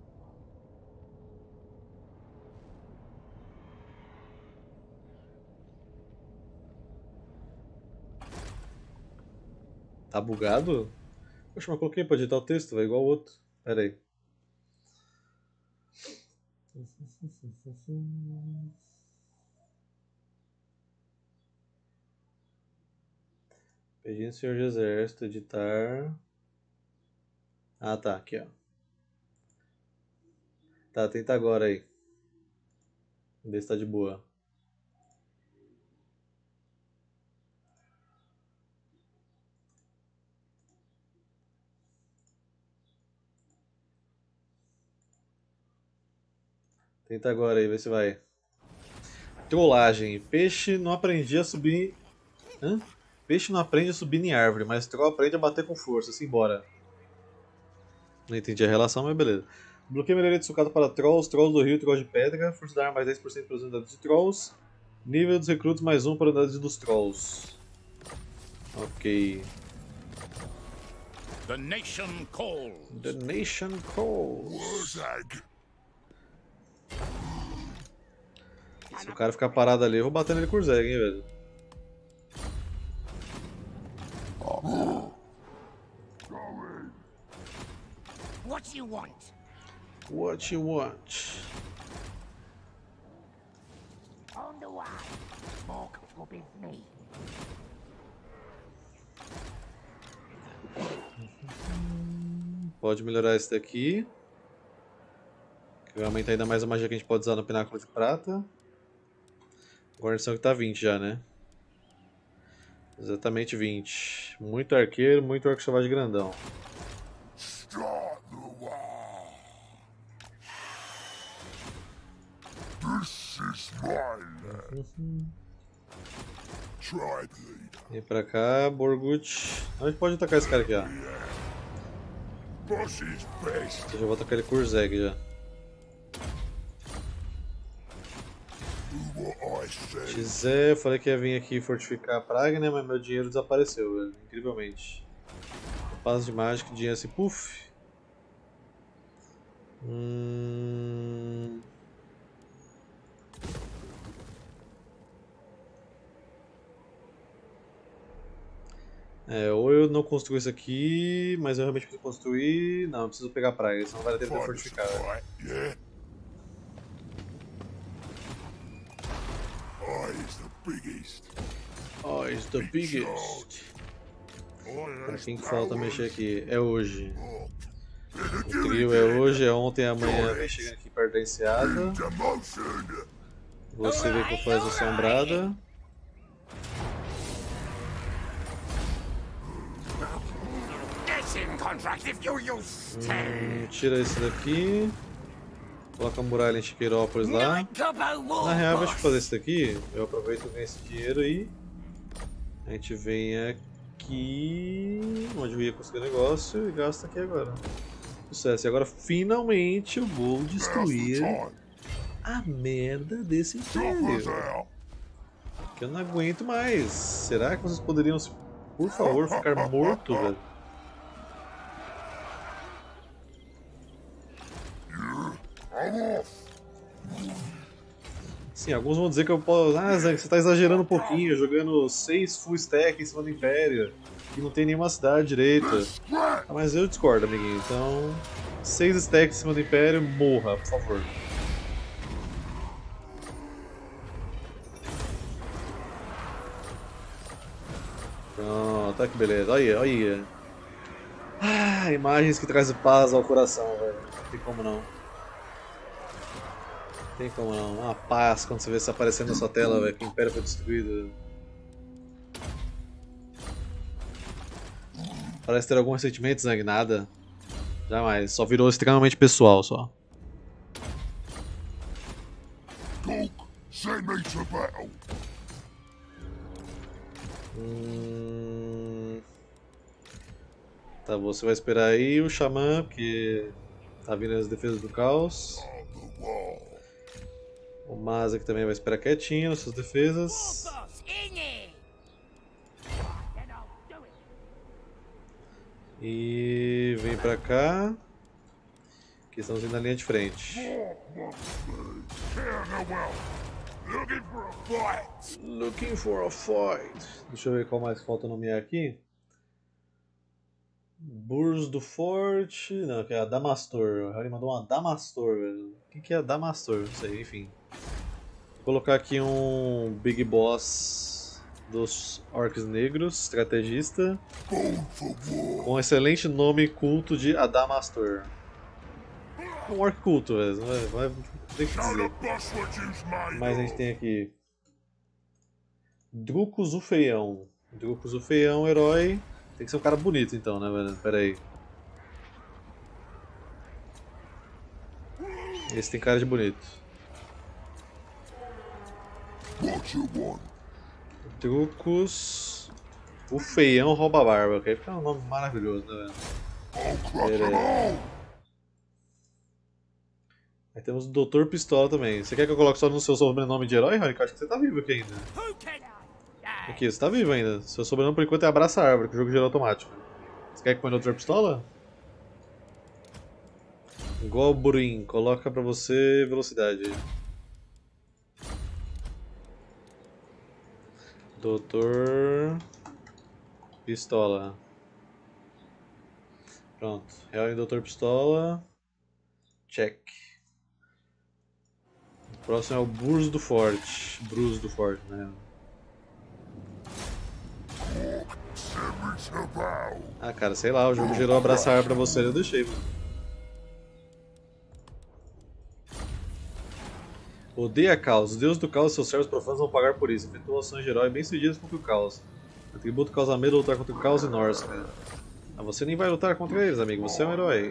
[SPEAKER 1] Tá bugado? Poxa, mas eu coloquei pra digitar o texto, vai igual o outro. Pera aí. Pedindo senhor de exército, editar. Ah tá, aqui ó. Tá, tenta agora aí. Vê se tá de boa. Tenta agora aí, vê se vai. Trollagem. Peixe não aprendi a subir. Hã? Peixe não aprende a subir em árvore, mas troll aprende a bater com força. Simbora. Não entendi a relação, mas beleza. Bloqueio melhoria de sucata para trolls, trolls do rio, trolls de pedra. Força da arma mais dez por cento para as unidades de trolls. Nível dos recrutos mais um para unidades dos trolls. Ok.
[SPEAKER 2] The nation calls.
[SPEAKER 1] The nation calls. Se o cara ficar parado ali, eu vou bater nele com o Zeg, hein, velho.
[SPEAKER 2] What you want?
[SPEAKER 1] What you want?
[SPEAKER 2] On the way. More will be me.
[SPEAKER 1] Pode melhorar esse daqui. Que vai aumentar ainda mais a magia que a gente pode usar no Pináculo de Prata. A guarnição que tá vinte já, né? Exatamente vinte. Muito arqueiro, muito arco selvagem grandão.
[SPEAKER 3] Start the war. This is my land. Tribe leader.
[SPEAKER 1] Vem pra cá, Borgut. A gente pode atacar esse cara aqui, ó.
[SPEAKER 3] Boss is best.
[SPEAKER 1] Eu já vou atacar ele com o Zeg já.
[SPEAKER 3] Do what I say.
[SPEAKER 1] Xé, eu falei que ia vir aqui fortificar a praga, né? Mas meu dinheiro desapareceu, velho. Incrivelmente. Paz de mágica, dinheiro assim, puff. Hum... É, ou eu não construo isso aqui, mas eu realmente preciso construir. Não, eu preciso pegar praia, senão vai dar tempo de fortificar.
[SPEAKER 3] Right, yeah? Eyes the biggest.
[SPEAKER 1] Oh, it's the biggest.
[SPEAKER 3] I
[SPEAKER 1] Pra
[SPEAKER 3] has
[SPEAKER 1] quem que falta
[SPEAKER 3] powers.
[SPEAKER 1] mexer aqui? É hoje.
[SPEAKER 3] In
[SPEAKER 1] O trio é hoje, é ontem, amanhã vem chegando aqui perto da enseada.
[SPEAKER 3] demotion.
[SPEAKER 1] Você vem com faz assombrada.
[SPEAKER 2] Get in contract if you use
[SPEAKER 1] Hum, tira esse daqui. Coloca a muralha em Chiqueirópolis lá. Na real, eu acho que fazer isso daqui, eu aproveito e ganho esse dinheiro aí. A gente vem aqui, onde eu ia conseguir o negócio, e gasta aqui agora. Sucesso. E agora finalmente eu vou destruir a merda desse
[SPEAKER 3] Choppers
[SPEAKER 1] império.
[SPEAKER 3] out.
[SPEAKER 1] Que eu não aguento mais. Será que vocês poderiam, por favor, ficar morto, velho?
[SPEAKER 3] I'm off.
[SPEAKER 1] Sim, alguns vão dizer que eu posso. Ah, Zang, você tá exagerando um pouquinho, jogando seis full stack em cima do Império, que não tem nenhuma cidade direita. Ah, mas eu discordo, amiguinho. Então, seis stacks em cima do Império, morra, por favor. Pronto, olha que beleza. Olha, olha. Ah, imagens que trazem paz ao coração, velho. Não tem como não. Tem como não, uma paz quando você vê isso aparecendo na sua tela, velho, que o Império foi destruído. Parece ter algum ressentimento, Zang, nada. Jamais, só virou extremamente pessoal, só.
[SPEAKER 3] Duke, send me to battle.
[SPEAKER 1] Hum... Tá, você vai esperar aí o Xamã, porque tá vindo as defesas do caos.
[SPEAKER 3] On the wall.
[SPEAKER 1] O Maza que também vai esperar quietinho nas suas defesas.
[SPEAKER 2] boss in it. Then I'll do it.
[SPEAKER 1] E vem pra cá. Que estamos indo na linha de frente.
[SPEAKER 3] Care no well. Looking for a fight.
[SPEAKER 1] Looking for a fight. Deixa eu ver qual mais falta nomear aqui. Burs do Forte. Não, que é a Damastor. O Harry mandou uma Damastor, velho. O que, que é a Damastor? Não sei, enfim. Vou colocar aqui um Big Boss dos Orcs Negros, estrategista,
[SPEAKER 3] Bone for war.
[SPEAKER 1] com um excelente nome culto de Adamastor. Um orc culto, velho. Vai, vai, tem que
[SPEAKER 3] Show
[SPEAKER 1] dizer.
[SPEAKER 3] the bus what you's made
[SPEAKER 1] Mas a gente
[SPEAKER 3] of.
[SPEAKER 1] tem aqui Drucos o Feião. Drucos o Feião, herói. Tem que ser um cara bonito então, né, velho? Pera aí. Esse tem cara de bonito.
[SPEAKER 3] What you want?
[SPEAKER 1] Drucos o Feião rouba a barba. Que aí fica um nome maravilhoso, né, velho?
[SPEAKER 3] I'll crush
[SPEAKER 1] Pera
[SPEAKER 3] them
[SPEAKER 1] aí.
[SPEAKER 3] all.
[SPEAKER 1] Aí temos o doutor Pistola também. Você quer que eu coloque só no seu sobrenome de herói, Rony? Eu acho que você tá vivo aqui ainda.
[SPEAKER 2] Who can I? Yeah.
[SPEAKER 1] Aqui, você tá vivo ainda. Seu sobrenome por enquanto é Abraça a Árvore, que o jogo gira automático. Você quer que põe no doutor Pistola? Goblin, coloca pra você velocidade. doutor Pistola. Pronto. Real em doutor Pistola. Check. O próximo é o Bruce do Forte. Bruce do Forte, né?
[SPEAKER 3] Send me to battle.
[SPEAKER 1] Ah, cara, sei lá, o jogo gerou abraçar pra você, eu deixei, mano. Odeia caos. Os deuses do caos e seus servos profanos vão pagar por isso. Efetuou ações de herói bem sucedidas contra o caos. Atributo causa medo lutar contra o caos e Norse. Ah, você nem vai lutar contra eles, amigo. Você é um herói.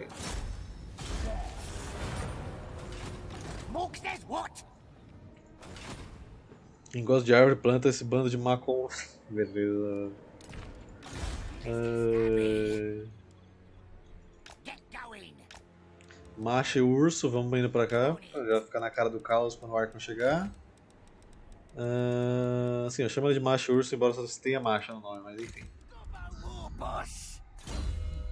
[SPEAKER 2] Mork says what?
[SPEAKER 1] Quem gosta de árvore, planta esse bando de macon. Beleza. Ah,
[SPEAKER 2] Get going.
[SPEAKER 1] Macha e urso, vamos indo pra cá. Pra já ficar na cara do caos quando o Arkham chegar. Ah, assim, eu chamo ele de macha e urso, embora só tenha macha no nome, mas enfim.
[SPEAKER 2] War boss.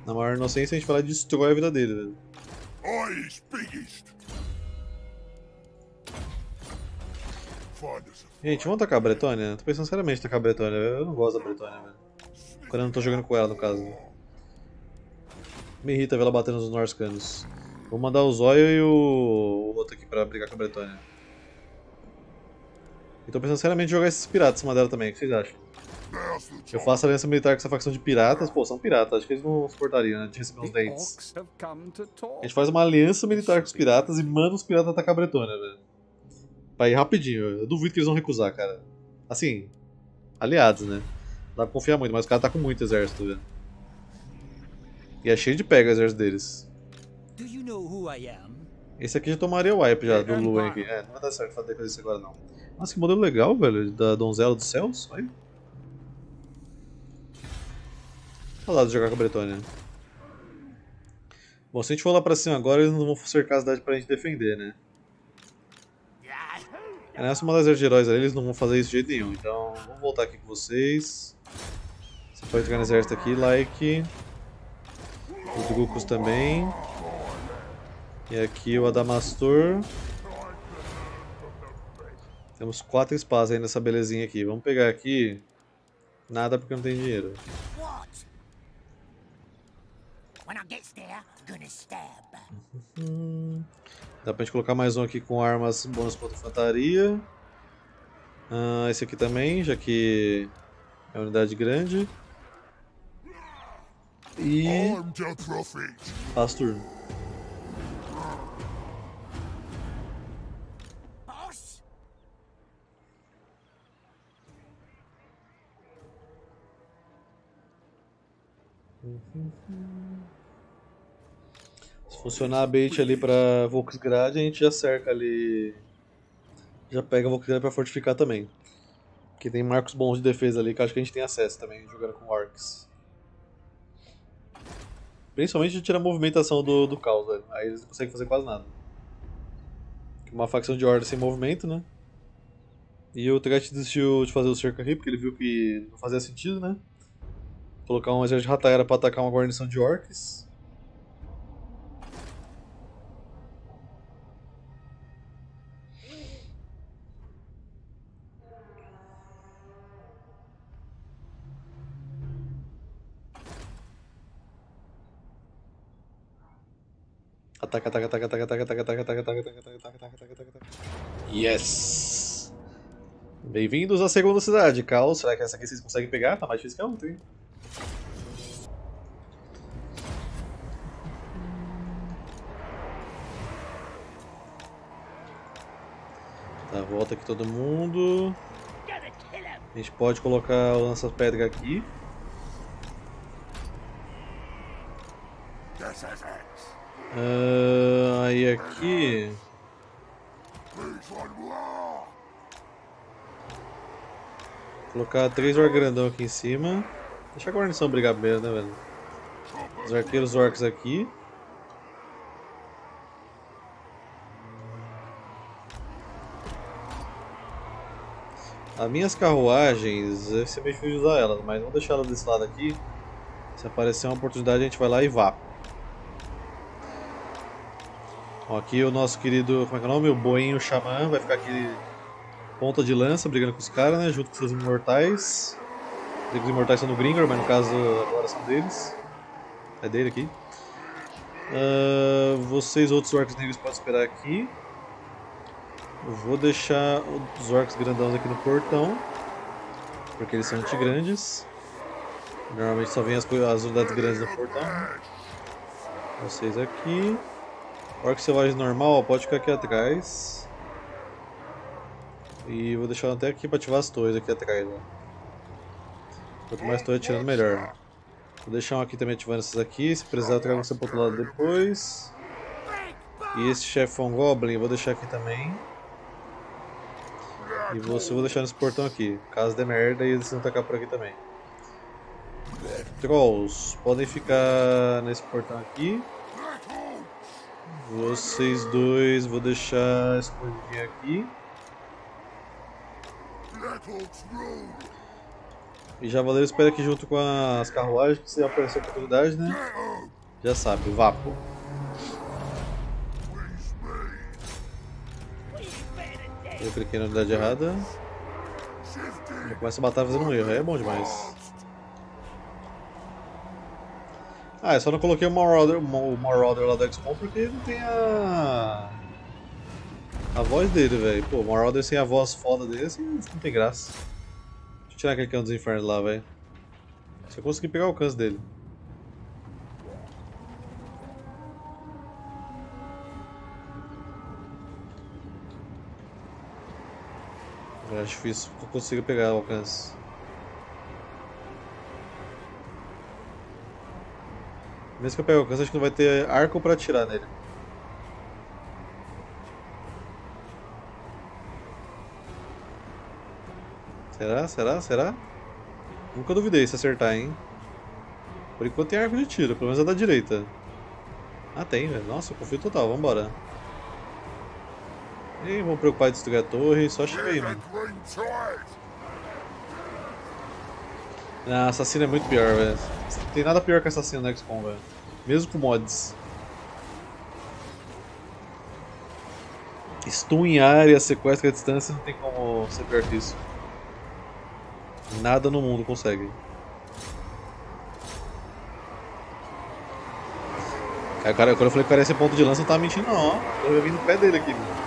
[SPEAKER 1] Na maior inocência a gente vai lá e destrói a vida dele, velho.
[SPEAKER 3] I is biggest. Find us a
[SPEAKER 1] Gente, vamos tacar a Bretônia? Tô pensando seriamente em tacar a Bretônia, eu não gosto da Bretônia, velho. Quando eu não tô jogando com ela, no caso. Me irrita ver ela batendo nos Norscanos. Vou mandar o Zóio e o... o outro aqui pra brigar com a Bretônia. E tô pensando seriamente em jogar esses piratas em cima dela também, o que vocês acham?
[SPEAKER 3] now's the
[SPEAKER 1] Eu
[SPEAKER 3] time.
[SPEAKER 1] faço aliança militar com essa facção de piratas, pô, são piratas, acho que eles não suportariam, né, de receber uns
[SPEAKER 4] The
[SPEAKER 1] dentes.
[SPEAKER 4] orcs have come to
[SPEAKER 1] A
[SPEAKER 4] talk.
[SPEAKER 1] gente faz uma aliança militar com os piratas e manda os piratas atacar a Bretônia, velho. Pra ir rapidinho, eu duvido que eles vão recusar, cara. Assim, aliados, né? Não dá pra confiar muito, mas o cara tá com muito exército, velho. E é cheio de pega o exército deles.
[SPEAKER 2] Do you know who I am?
[SPEAKER 1] Esse aqui já tomaria o wipe já, do Luen aqui. É, não vai dar certo fazer isso agora não. Nossa, que modelo legal, velho, da Donzela dos Céus. Olha. Olha lá de jogar com a Bretônia. Bom, se a gente for lá pra cima agora, eles não vão cercar a cidade pra gente defender, né? É, nessa uma das exércitos de heróis ali, eles não vão fazer isso de jeito nenhum. Então, vamos voltar aqui com vocês. Você pode jogar no exército aqui, like. Os Drucos também. E aqui o Adamastor. Temos quatro espaços aí nessa belezinha aqui. Vamos pegar aqui. Nada porque não tem dinheiro.
[SPEAKER 2] What? When I get there, gonna stab.
[SPEAKER 1] Hum, dá pra gente colocar mais um aqui com armas bônus contra infantaria. Ah, esse aqui também, já que é uma unidade grande. E
[SPEAKER 3] I'm the prophet.
[SPEAKER 1] passa turno.
[SPEAKER 2] Boss?
[SPEAKER 1] Se funcionar a bait ali pra Volksgrad, a gente já cerca ali. Já pega a Volksgrad pra fortificar também. Porque tem marcos bons de defesa ali que eu acho que a gente tem acesso também, jogando com orcs. Principalmente de tirar a movimentação do, do caos, velho. Aí eles não conseguem fazer quase nada. Uma facção de horda sem movimento, né? E o Tret desistiu de fazer o cerco aqui, porque ele viu que não fazia sentido, né? Colocar um exército de Rataera pra atacar uma guarnição de orcs. Ataca, ataca, ataca, ataca, ataca, ataca, ataca, ataca, ataca, ataca, ataca, ataca, ataca, ataca, ataca. Yes! Bem-vindos à segunda cidade, Caos. Será que essa aqui vocês conseguem pegar? Tá mais difícil que a outra, hein? Tá, volta aqui todo mundo. A gente pode colocar o lança-pedra aqui.
[SPEAKER 3] This is it.
[SPEAKER 1] Uh, aí aqui.
[SPEAKER 3] Please on war.
[SPEAKER 1] Colocar três orcs grandão aqui em cima. Deixa a guarnição brigar primeiro, né, velho? Os arqueiros orcs aqui. As minhas carruagens, deve ser meio difícil de usar elas, mas vamos deixar elas desse lado aqui. Se aparecer uma oportunidade, a gente vai lá e vá. Ó, aqui o nosso querido, como é que é o nome? O Boinho Xamã vai ficar aqui ponta de lança, brigando com os caras, né? Junto com seus imortais. Os imortais são no Gringor, mas no caso agora são deles. É dele aqui. Uh, vocês, outros orcs negros, podem esperar aqui. Eu vou deixar os orcs grandões aqui no portão, porque eles são anti-grandes. Normalmente só vem as, as unidades grandes no portão. Vocês aqui. Orc selvagem normal, pode ficar aqui atrás. E vou deixar até aqui para ativar as torres aqui atrás. Ó. Quanto mais torre atirando, melhor. Vou deixar um aqui também ativando essas aqui. Se precisar, eu trago você para outro lado depois. E esse chefão Goblin, vou deixar aqui também. E você eu vou deixar nesse portão aqui. Caso dê merda, e eles vão atacar por aqui também. Trolls, podem ficar nesse portão aqui. Vocês dois, vou deixar escondidinho aqui. E Javaleiro espera aqui junto com as carruagens, que se aparecer a oportunidade, né? Já sabe, vapo. Eu cliquei na unidade errada. Já começa a batalha fazendo um erro, aí é bom demais. Ah, eu só não coloquei o Marauder, o Marauder lá do X COM porque não tem a... a voz dele, velho. Pô, o Marauder sem a voz foda dele, assim, não tem graça. Deixa eu tirar aquele cano dos infernos lá, velho. Se eu conseguir pegar o alcance dele. Eu acho difícil que eu consiga pegar o alcance. Mesmo que eu pegue o alcance, acho que não vai ter arco pra atirar nele. Será? Será? Será? Nunca duvidei se acertar, hein? Por enquanto tem arco de tiro, pelo menos é da direita. Ah, tem, velho. Nossa, confio total, vambora. E vamos preocupar em destruir a torre, só chega aí, mano. Ah, assassino é muito pior, velho. Não tem nada pior que assassino no X COM, velho. Mesmo com mods. Stun em área, sequestra à distância, não tem como ser pior que isso. Nada no mundo consegue. Aí, cara, quando eu falei que o cara ia ser ponto de lança, não tava mentindo não, ó. Eu vim no pé dele aqui, mano.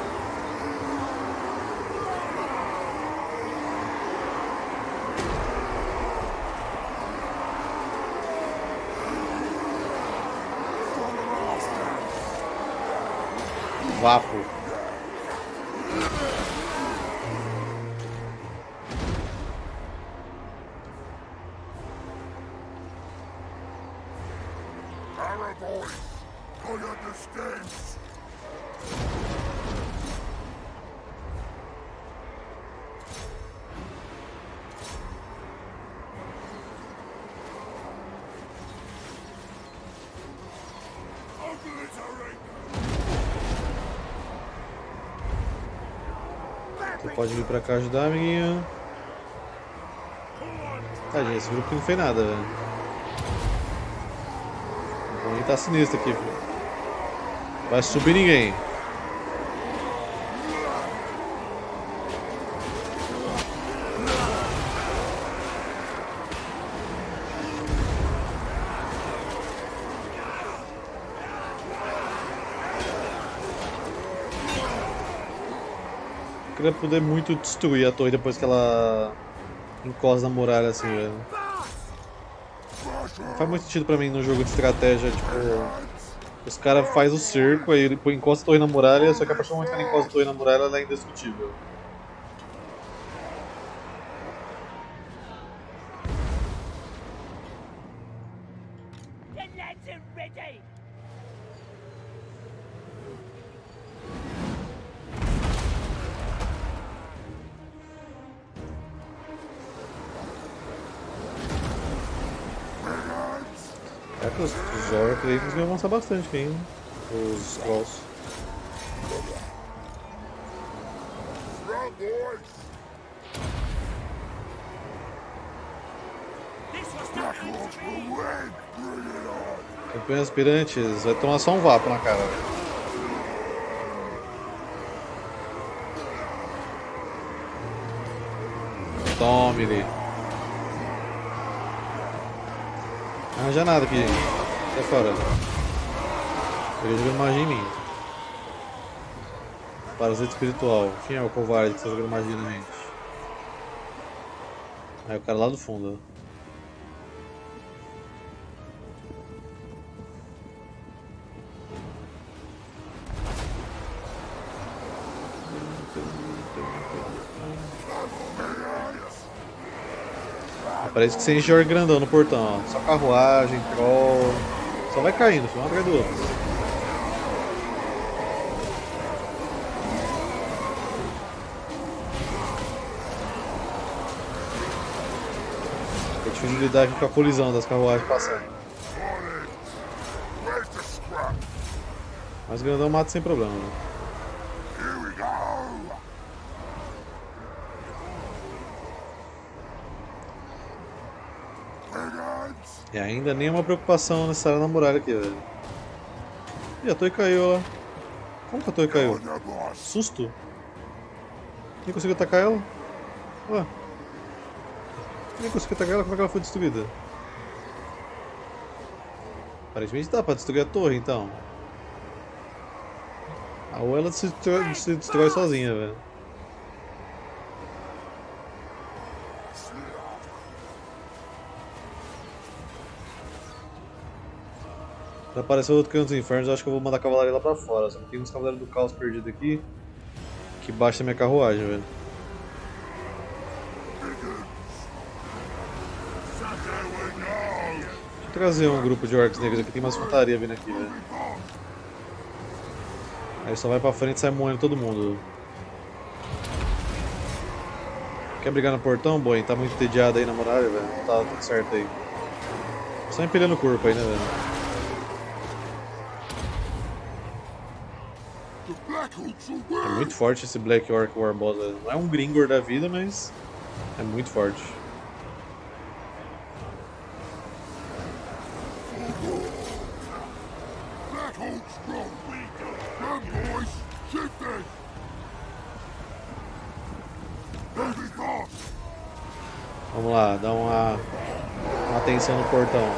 [SPEAKER 1] Vapo.
[SPEAKER 3] Paraboys, I understand.
[SPEAKER 1] Você pode vir pra cá ajudar, amiguinho. Tadinho, esse grupo não fez nada, velho. O ruim tá sinistro aqui, filho. Vai subir ninguém. Eu queria poder muito destruir a torre depois que ela encosta na muralha assim, velho. Não faz muito sentido pra mim no jogo de estratégia, tipo... Os caras fazem o cerco, aí ele encosta a torre na muralha, só que a partir do momento que ela encosta a torre na muralha, ela é indestrutível. É que os, os Orcs aí conseguiram avançar bastante aqui, hein? Os Scrolls. Campeões aspirantes, vai tomar só um vapo na cara. Tome-lhe. Não arranja nada aqui, gente. Sai fora. Ele jogando magia em mim. Parasita espiritual. Quem é o covarde que está jogando magia na gente? Aí o cara lá do fundo. Parece que você enche o grandão no portão, ó. Só carruagem, troll. Só vai caindo, um atrás do outro. É difícil lidar aqui com a colisão das carruagens passando. Mas o grandão mata sem problema, né? E ainda nenhuma preocupação necessária na muralha aqui, velho. Ih, a torre caiu lá. Como que a torre caiu?
[SPEAKER 3] On the boss.
[SPEAKER 1] Susto? Nem consegui atacar ela? Ué. Nem consegui atacar ela, como é que ela foi destruída? Aparentemente dá pra destruir a torre, então. Ah, ou ela se destrói, se destrói sozinha, velho. Já apareceu outro canto dos infernos, eu acho que eu vou mandar a cavalaria lá pra fora. Só que tem uns cavaleiros do caos perdidos aqui que baixa minha carruagem, velho. Deixa eu trazer um grupo de orcs negros aqui, tem mais infantaria vindo aqui, velho. Aí só vai pra frente e sai moendo todo mundo. Quer brigar no portão, boi? Tá muito entediado aí na muralha, velho. Não tá tudo certo aí. Só empilhando o corpo aí, né, velho? É muito forte esse Black Orc Warboss. Não é um Gringor da vida, mas é muito forte. Vamos lá, dá uma, uma atenção no portão.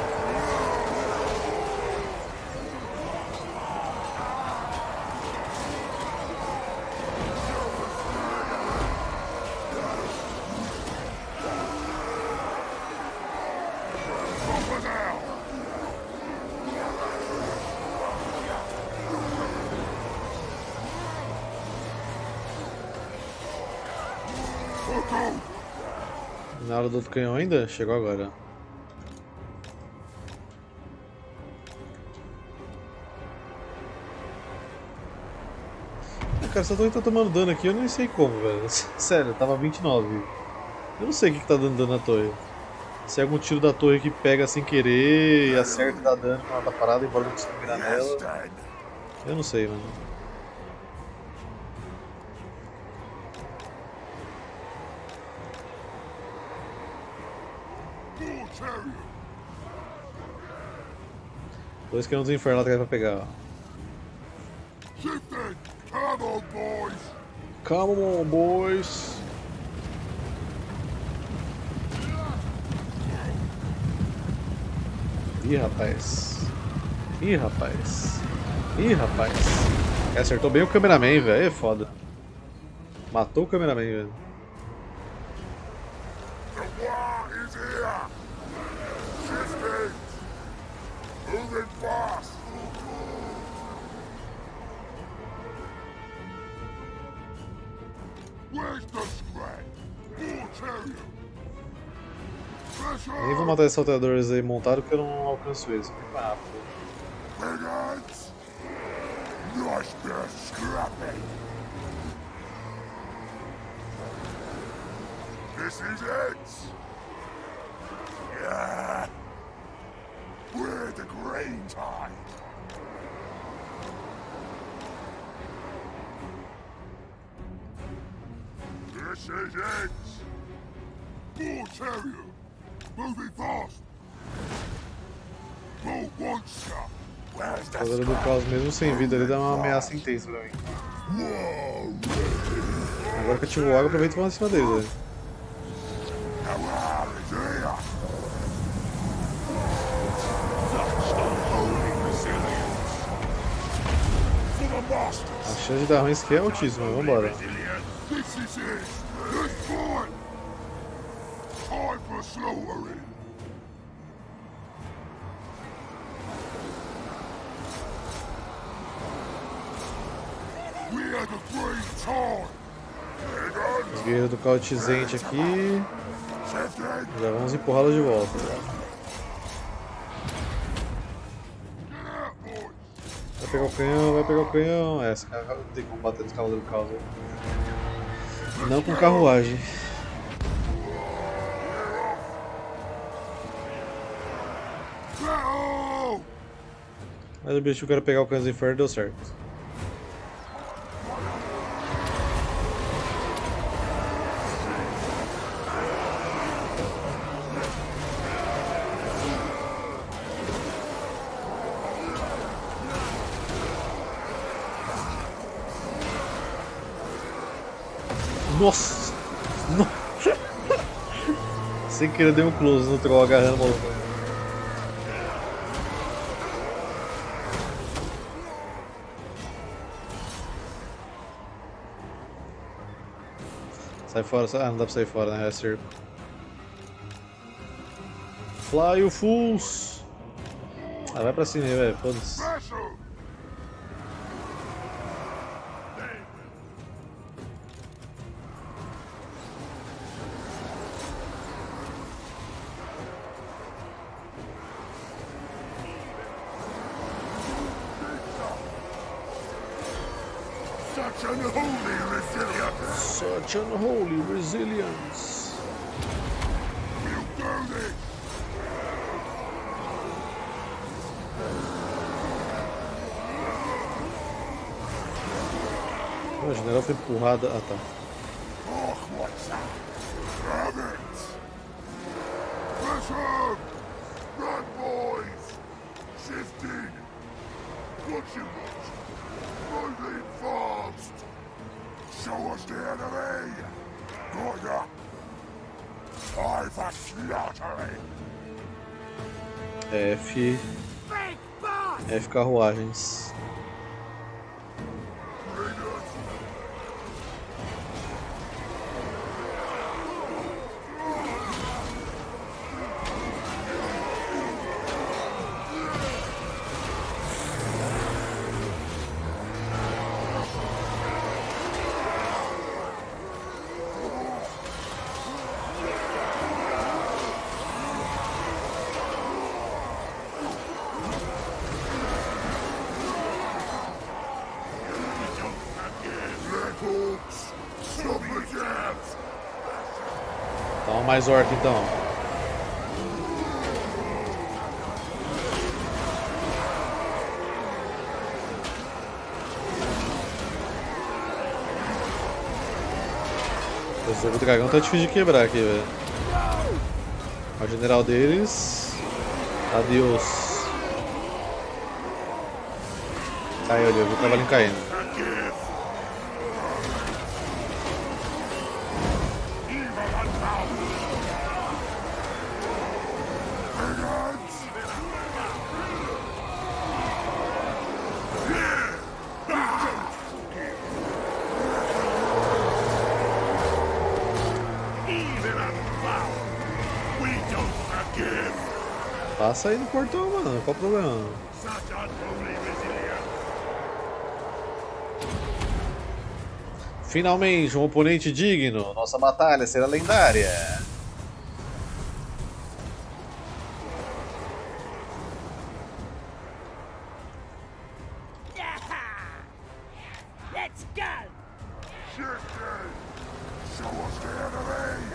[SPEAKER 1] Na hora do outro canhão ainda? Chegou agora. Ah, cara, essa torre tá tomando dano aqui, eu nem sei como, velho. Sério, tava vinte e nove. Eu não sei o que, que tá dando dano na torre. Se é algum tiro da torre que pega sem querer e acerta e dá dano quando ela tá parada, embora não consiga mirar nela. Eu não sei, mano. Dois canhões do inferno atrás pra pegar, ó.
[SPEAKER 3] Come on, boys.
[SPEAKER 1] Come on, boys. Ih, rapaz. Ih, rapaz. Ih, rapaz. Acertou bem o cameraman, velho. É foda. Matou o cameraman, velho.
[SPEAKER 3] The war is here. Shifting. Moving fast. Where's the spread? More terrier.
[SPEAKER 1] Nem vou matar esses salteadores aí montados porque eu não alcanço eles. Fica mais rápido.
[SPEAKER 3] Brigands. Nice bit of scrapping. This is it. Yeah. We're the green tide. This is it. More terrier. Moving fast. More monster. Where's
[SPEAKER 1] O
[SPEAKER 3] the
[SPEAKER 1] cavaleiro do caos, mesmo sem vida, ele dá uma ameaça intensa pra mim. Agora que ativou água, aproveita e vou em cima deles, velho.
[SPEAKER 3] The war is here. For the masters.
[SPEAKER 1] A chance de dar ruim aqui é altíssima, vambora.
[SPEAKER 3] This is it. Let's fight. Time for slaughtering. We are the green tide.
[SPEAKER 1] Os guerreiros do caos Tizente aqui.
[SPEAKER 3] Shifting.
[SPEAKER 1] Já vamos empurrá-los de volta.
[SPEAKER 3] Get out, boys.
[SPEAKER 1] Vai pegar o canhão, vai pegar o canhão. É, esse cara não tem como bater nos cavaleiros do caos. Né? Não com carruagem.
[SPEAKER 3] Battle!
[SPEAKER 1] Mas o objetivo que era pegar o canhão do inferno deu certo. Nossa! No... Sem querer dei um close no troll agarrando o maluco. Sai fora, sai... ah, não dá pra sair fora, né? É cerco. Fly o Fools! Ah, vai pra cima aí, velho, foda-se.
[SPEAKER 3] Such unholy resilience!
[SPEAKER 1] Such unholy resilience!
[SPEAKER 3] We'll do this!
[SPEAKER 1] O general foi empurrado. Ah, tá.
[SPEAKER 3] Oh, what's that? Grab it! Press him! Run, boys! Shifting! Pushing it! Moving fast! Show us the enemy! Going up! Time for slaughtering!
[SPEAKER 1] F.
[SPEAKER 2] Big boss!
[SPEAKER 1] F carruagens. Toma mais orc então. O jogo do dragão tá difícil de quebrar aqui, velho. O general deles. Adeus. Caiu ali, eu vi o cavalinho caindo. Passa aí no portão, mano. Qual o problema? Finalmente, um oponente digno. Nossa batalha será lendária.
[SPEAKER 2] Let's go!
[SPEAKER 3] Shifting! Show us the enemy!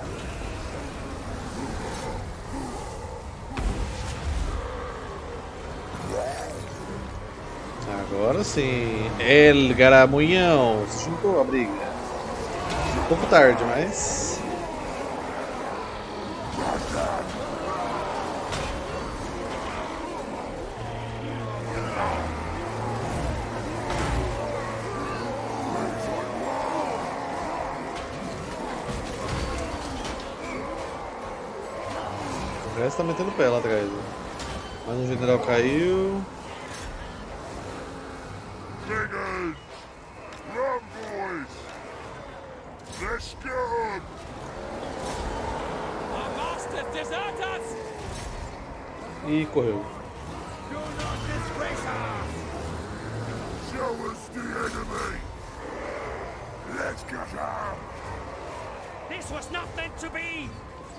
[SPEAKER 1] Agora sim. El Garamunhão. Se juntou a briga. Um pouco tarde, mas... O resto tá metendo pé lá atrás. Mas o general caiu.
[SPEAKER 3] Diggers! Run, boys! Let's go!
[SPEAKER 2] Our masters desert us!
[SPEAKER 1] E correu.
[SPEAKER 2] Do not disgrace us!
[SPEAKER 3] Show us the enemy! Let's get out!
[SPEAKER 2] This was not meant to be!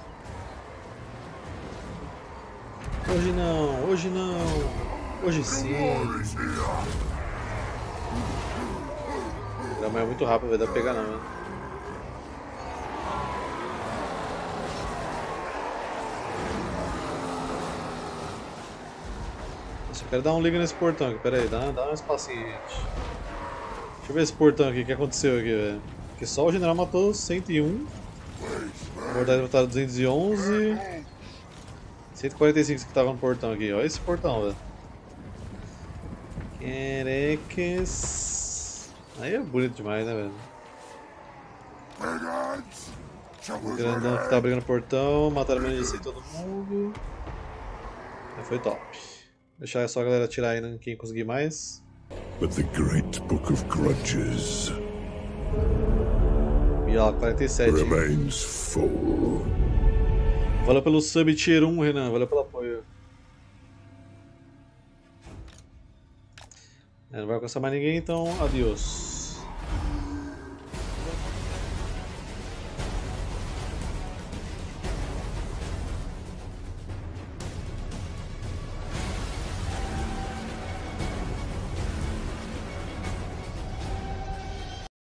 [SPEAKER 1] Hoje não, hoje não. Hoje sim.
[SPEAKER 3] War is here!
[SPEAKER 1] Amanhã é muito rápido, vai dar pra pegar não, né? Só quero dar um liga nesse portão aqui, pera aí, dá, dá um espacinho, gente. Deixa eu ver esse portão aqui, o que aconteceu aqui, velho. Porque só o general matou cento e um. A mortalidade mataram duzentos e onze. cento e quarenta e cinco que tava no portão aqui, olha esse portão, velho. Quereques. Aí é bonito demais, né, velho?
[SPEAKER 3] Brigands!
[SPEAKER 1] O grandão que tá abrindo o portão, mataram a de todo mundo. Aí foi top. Deixar só a galera atirar aí em quem conseguir mais.
[SPEAKER 3] But the great book of grudges
[SPEAKER 1] E ó, quarenta e sete.
[SPEAKER 3] remains full.
[SPEAKER 1] Valeu pelo sub tier um, Renan. Valeu pelo apoio. É, não vai alcançar mais ninguém, então adiós.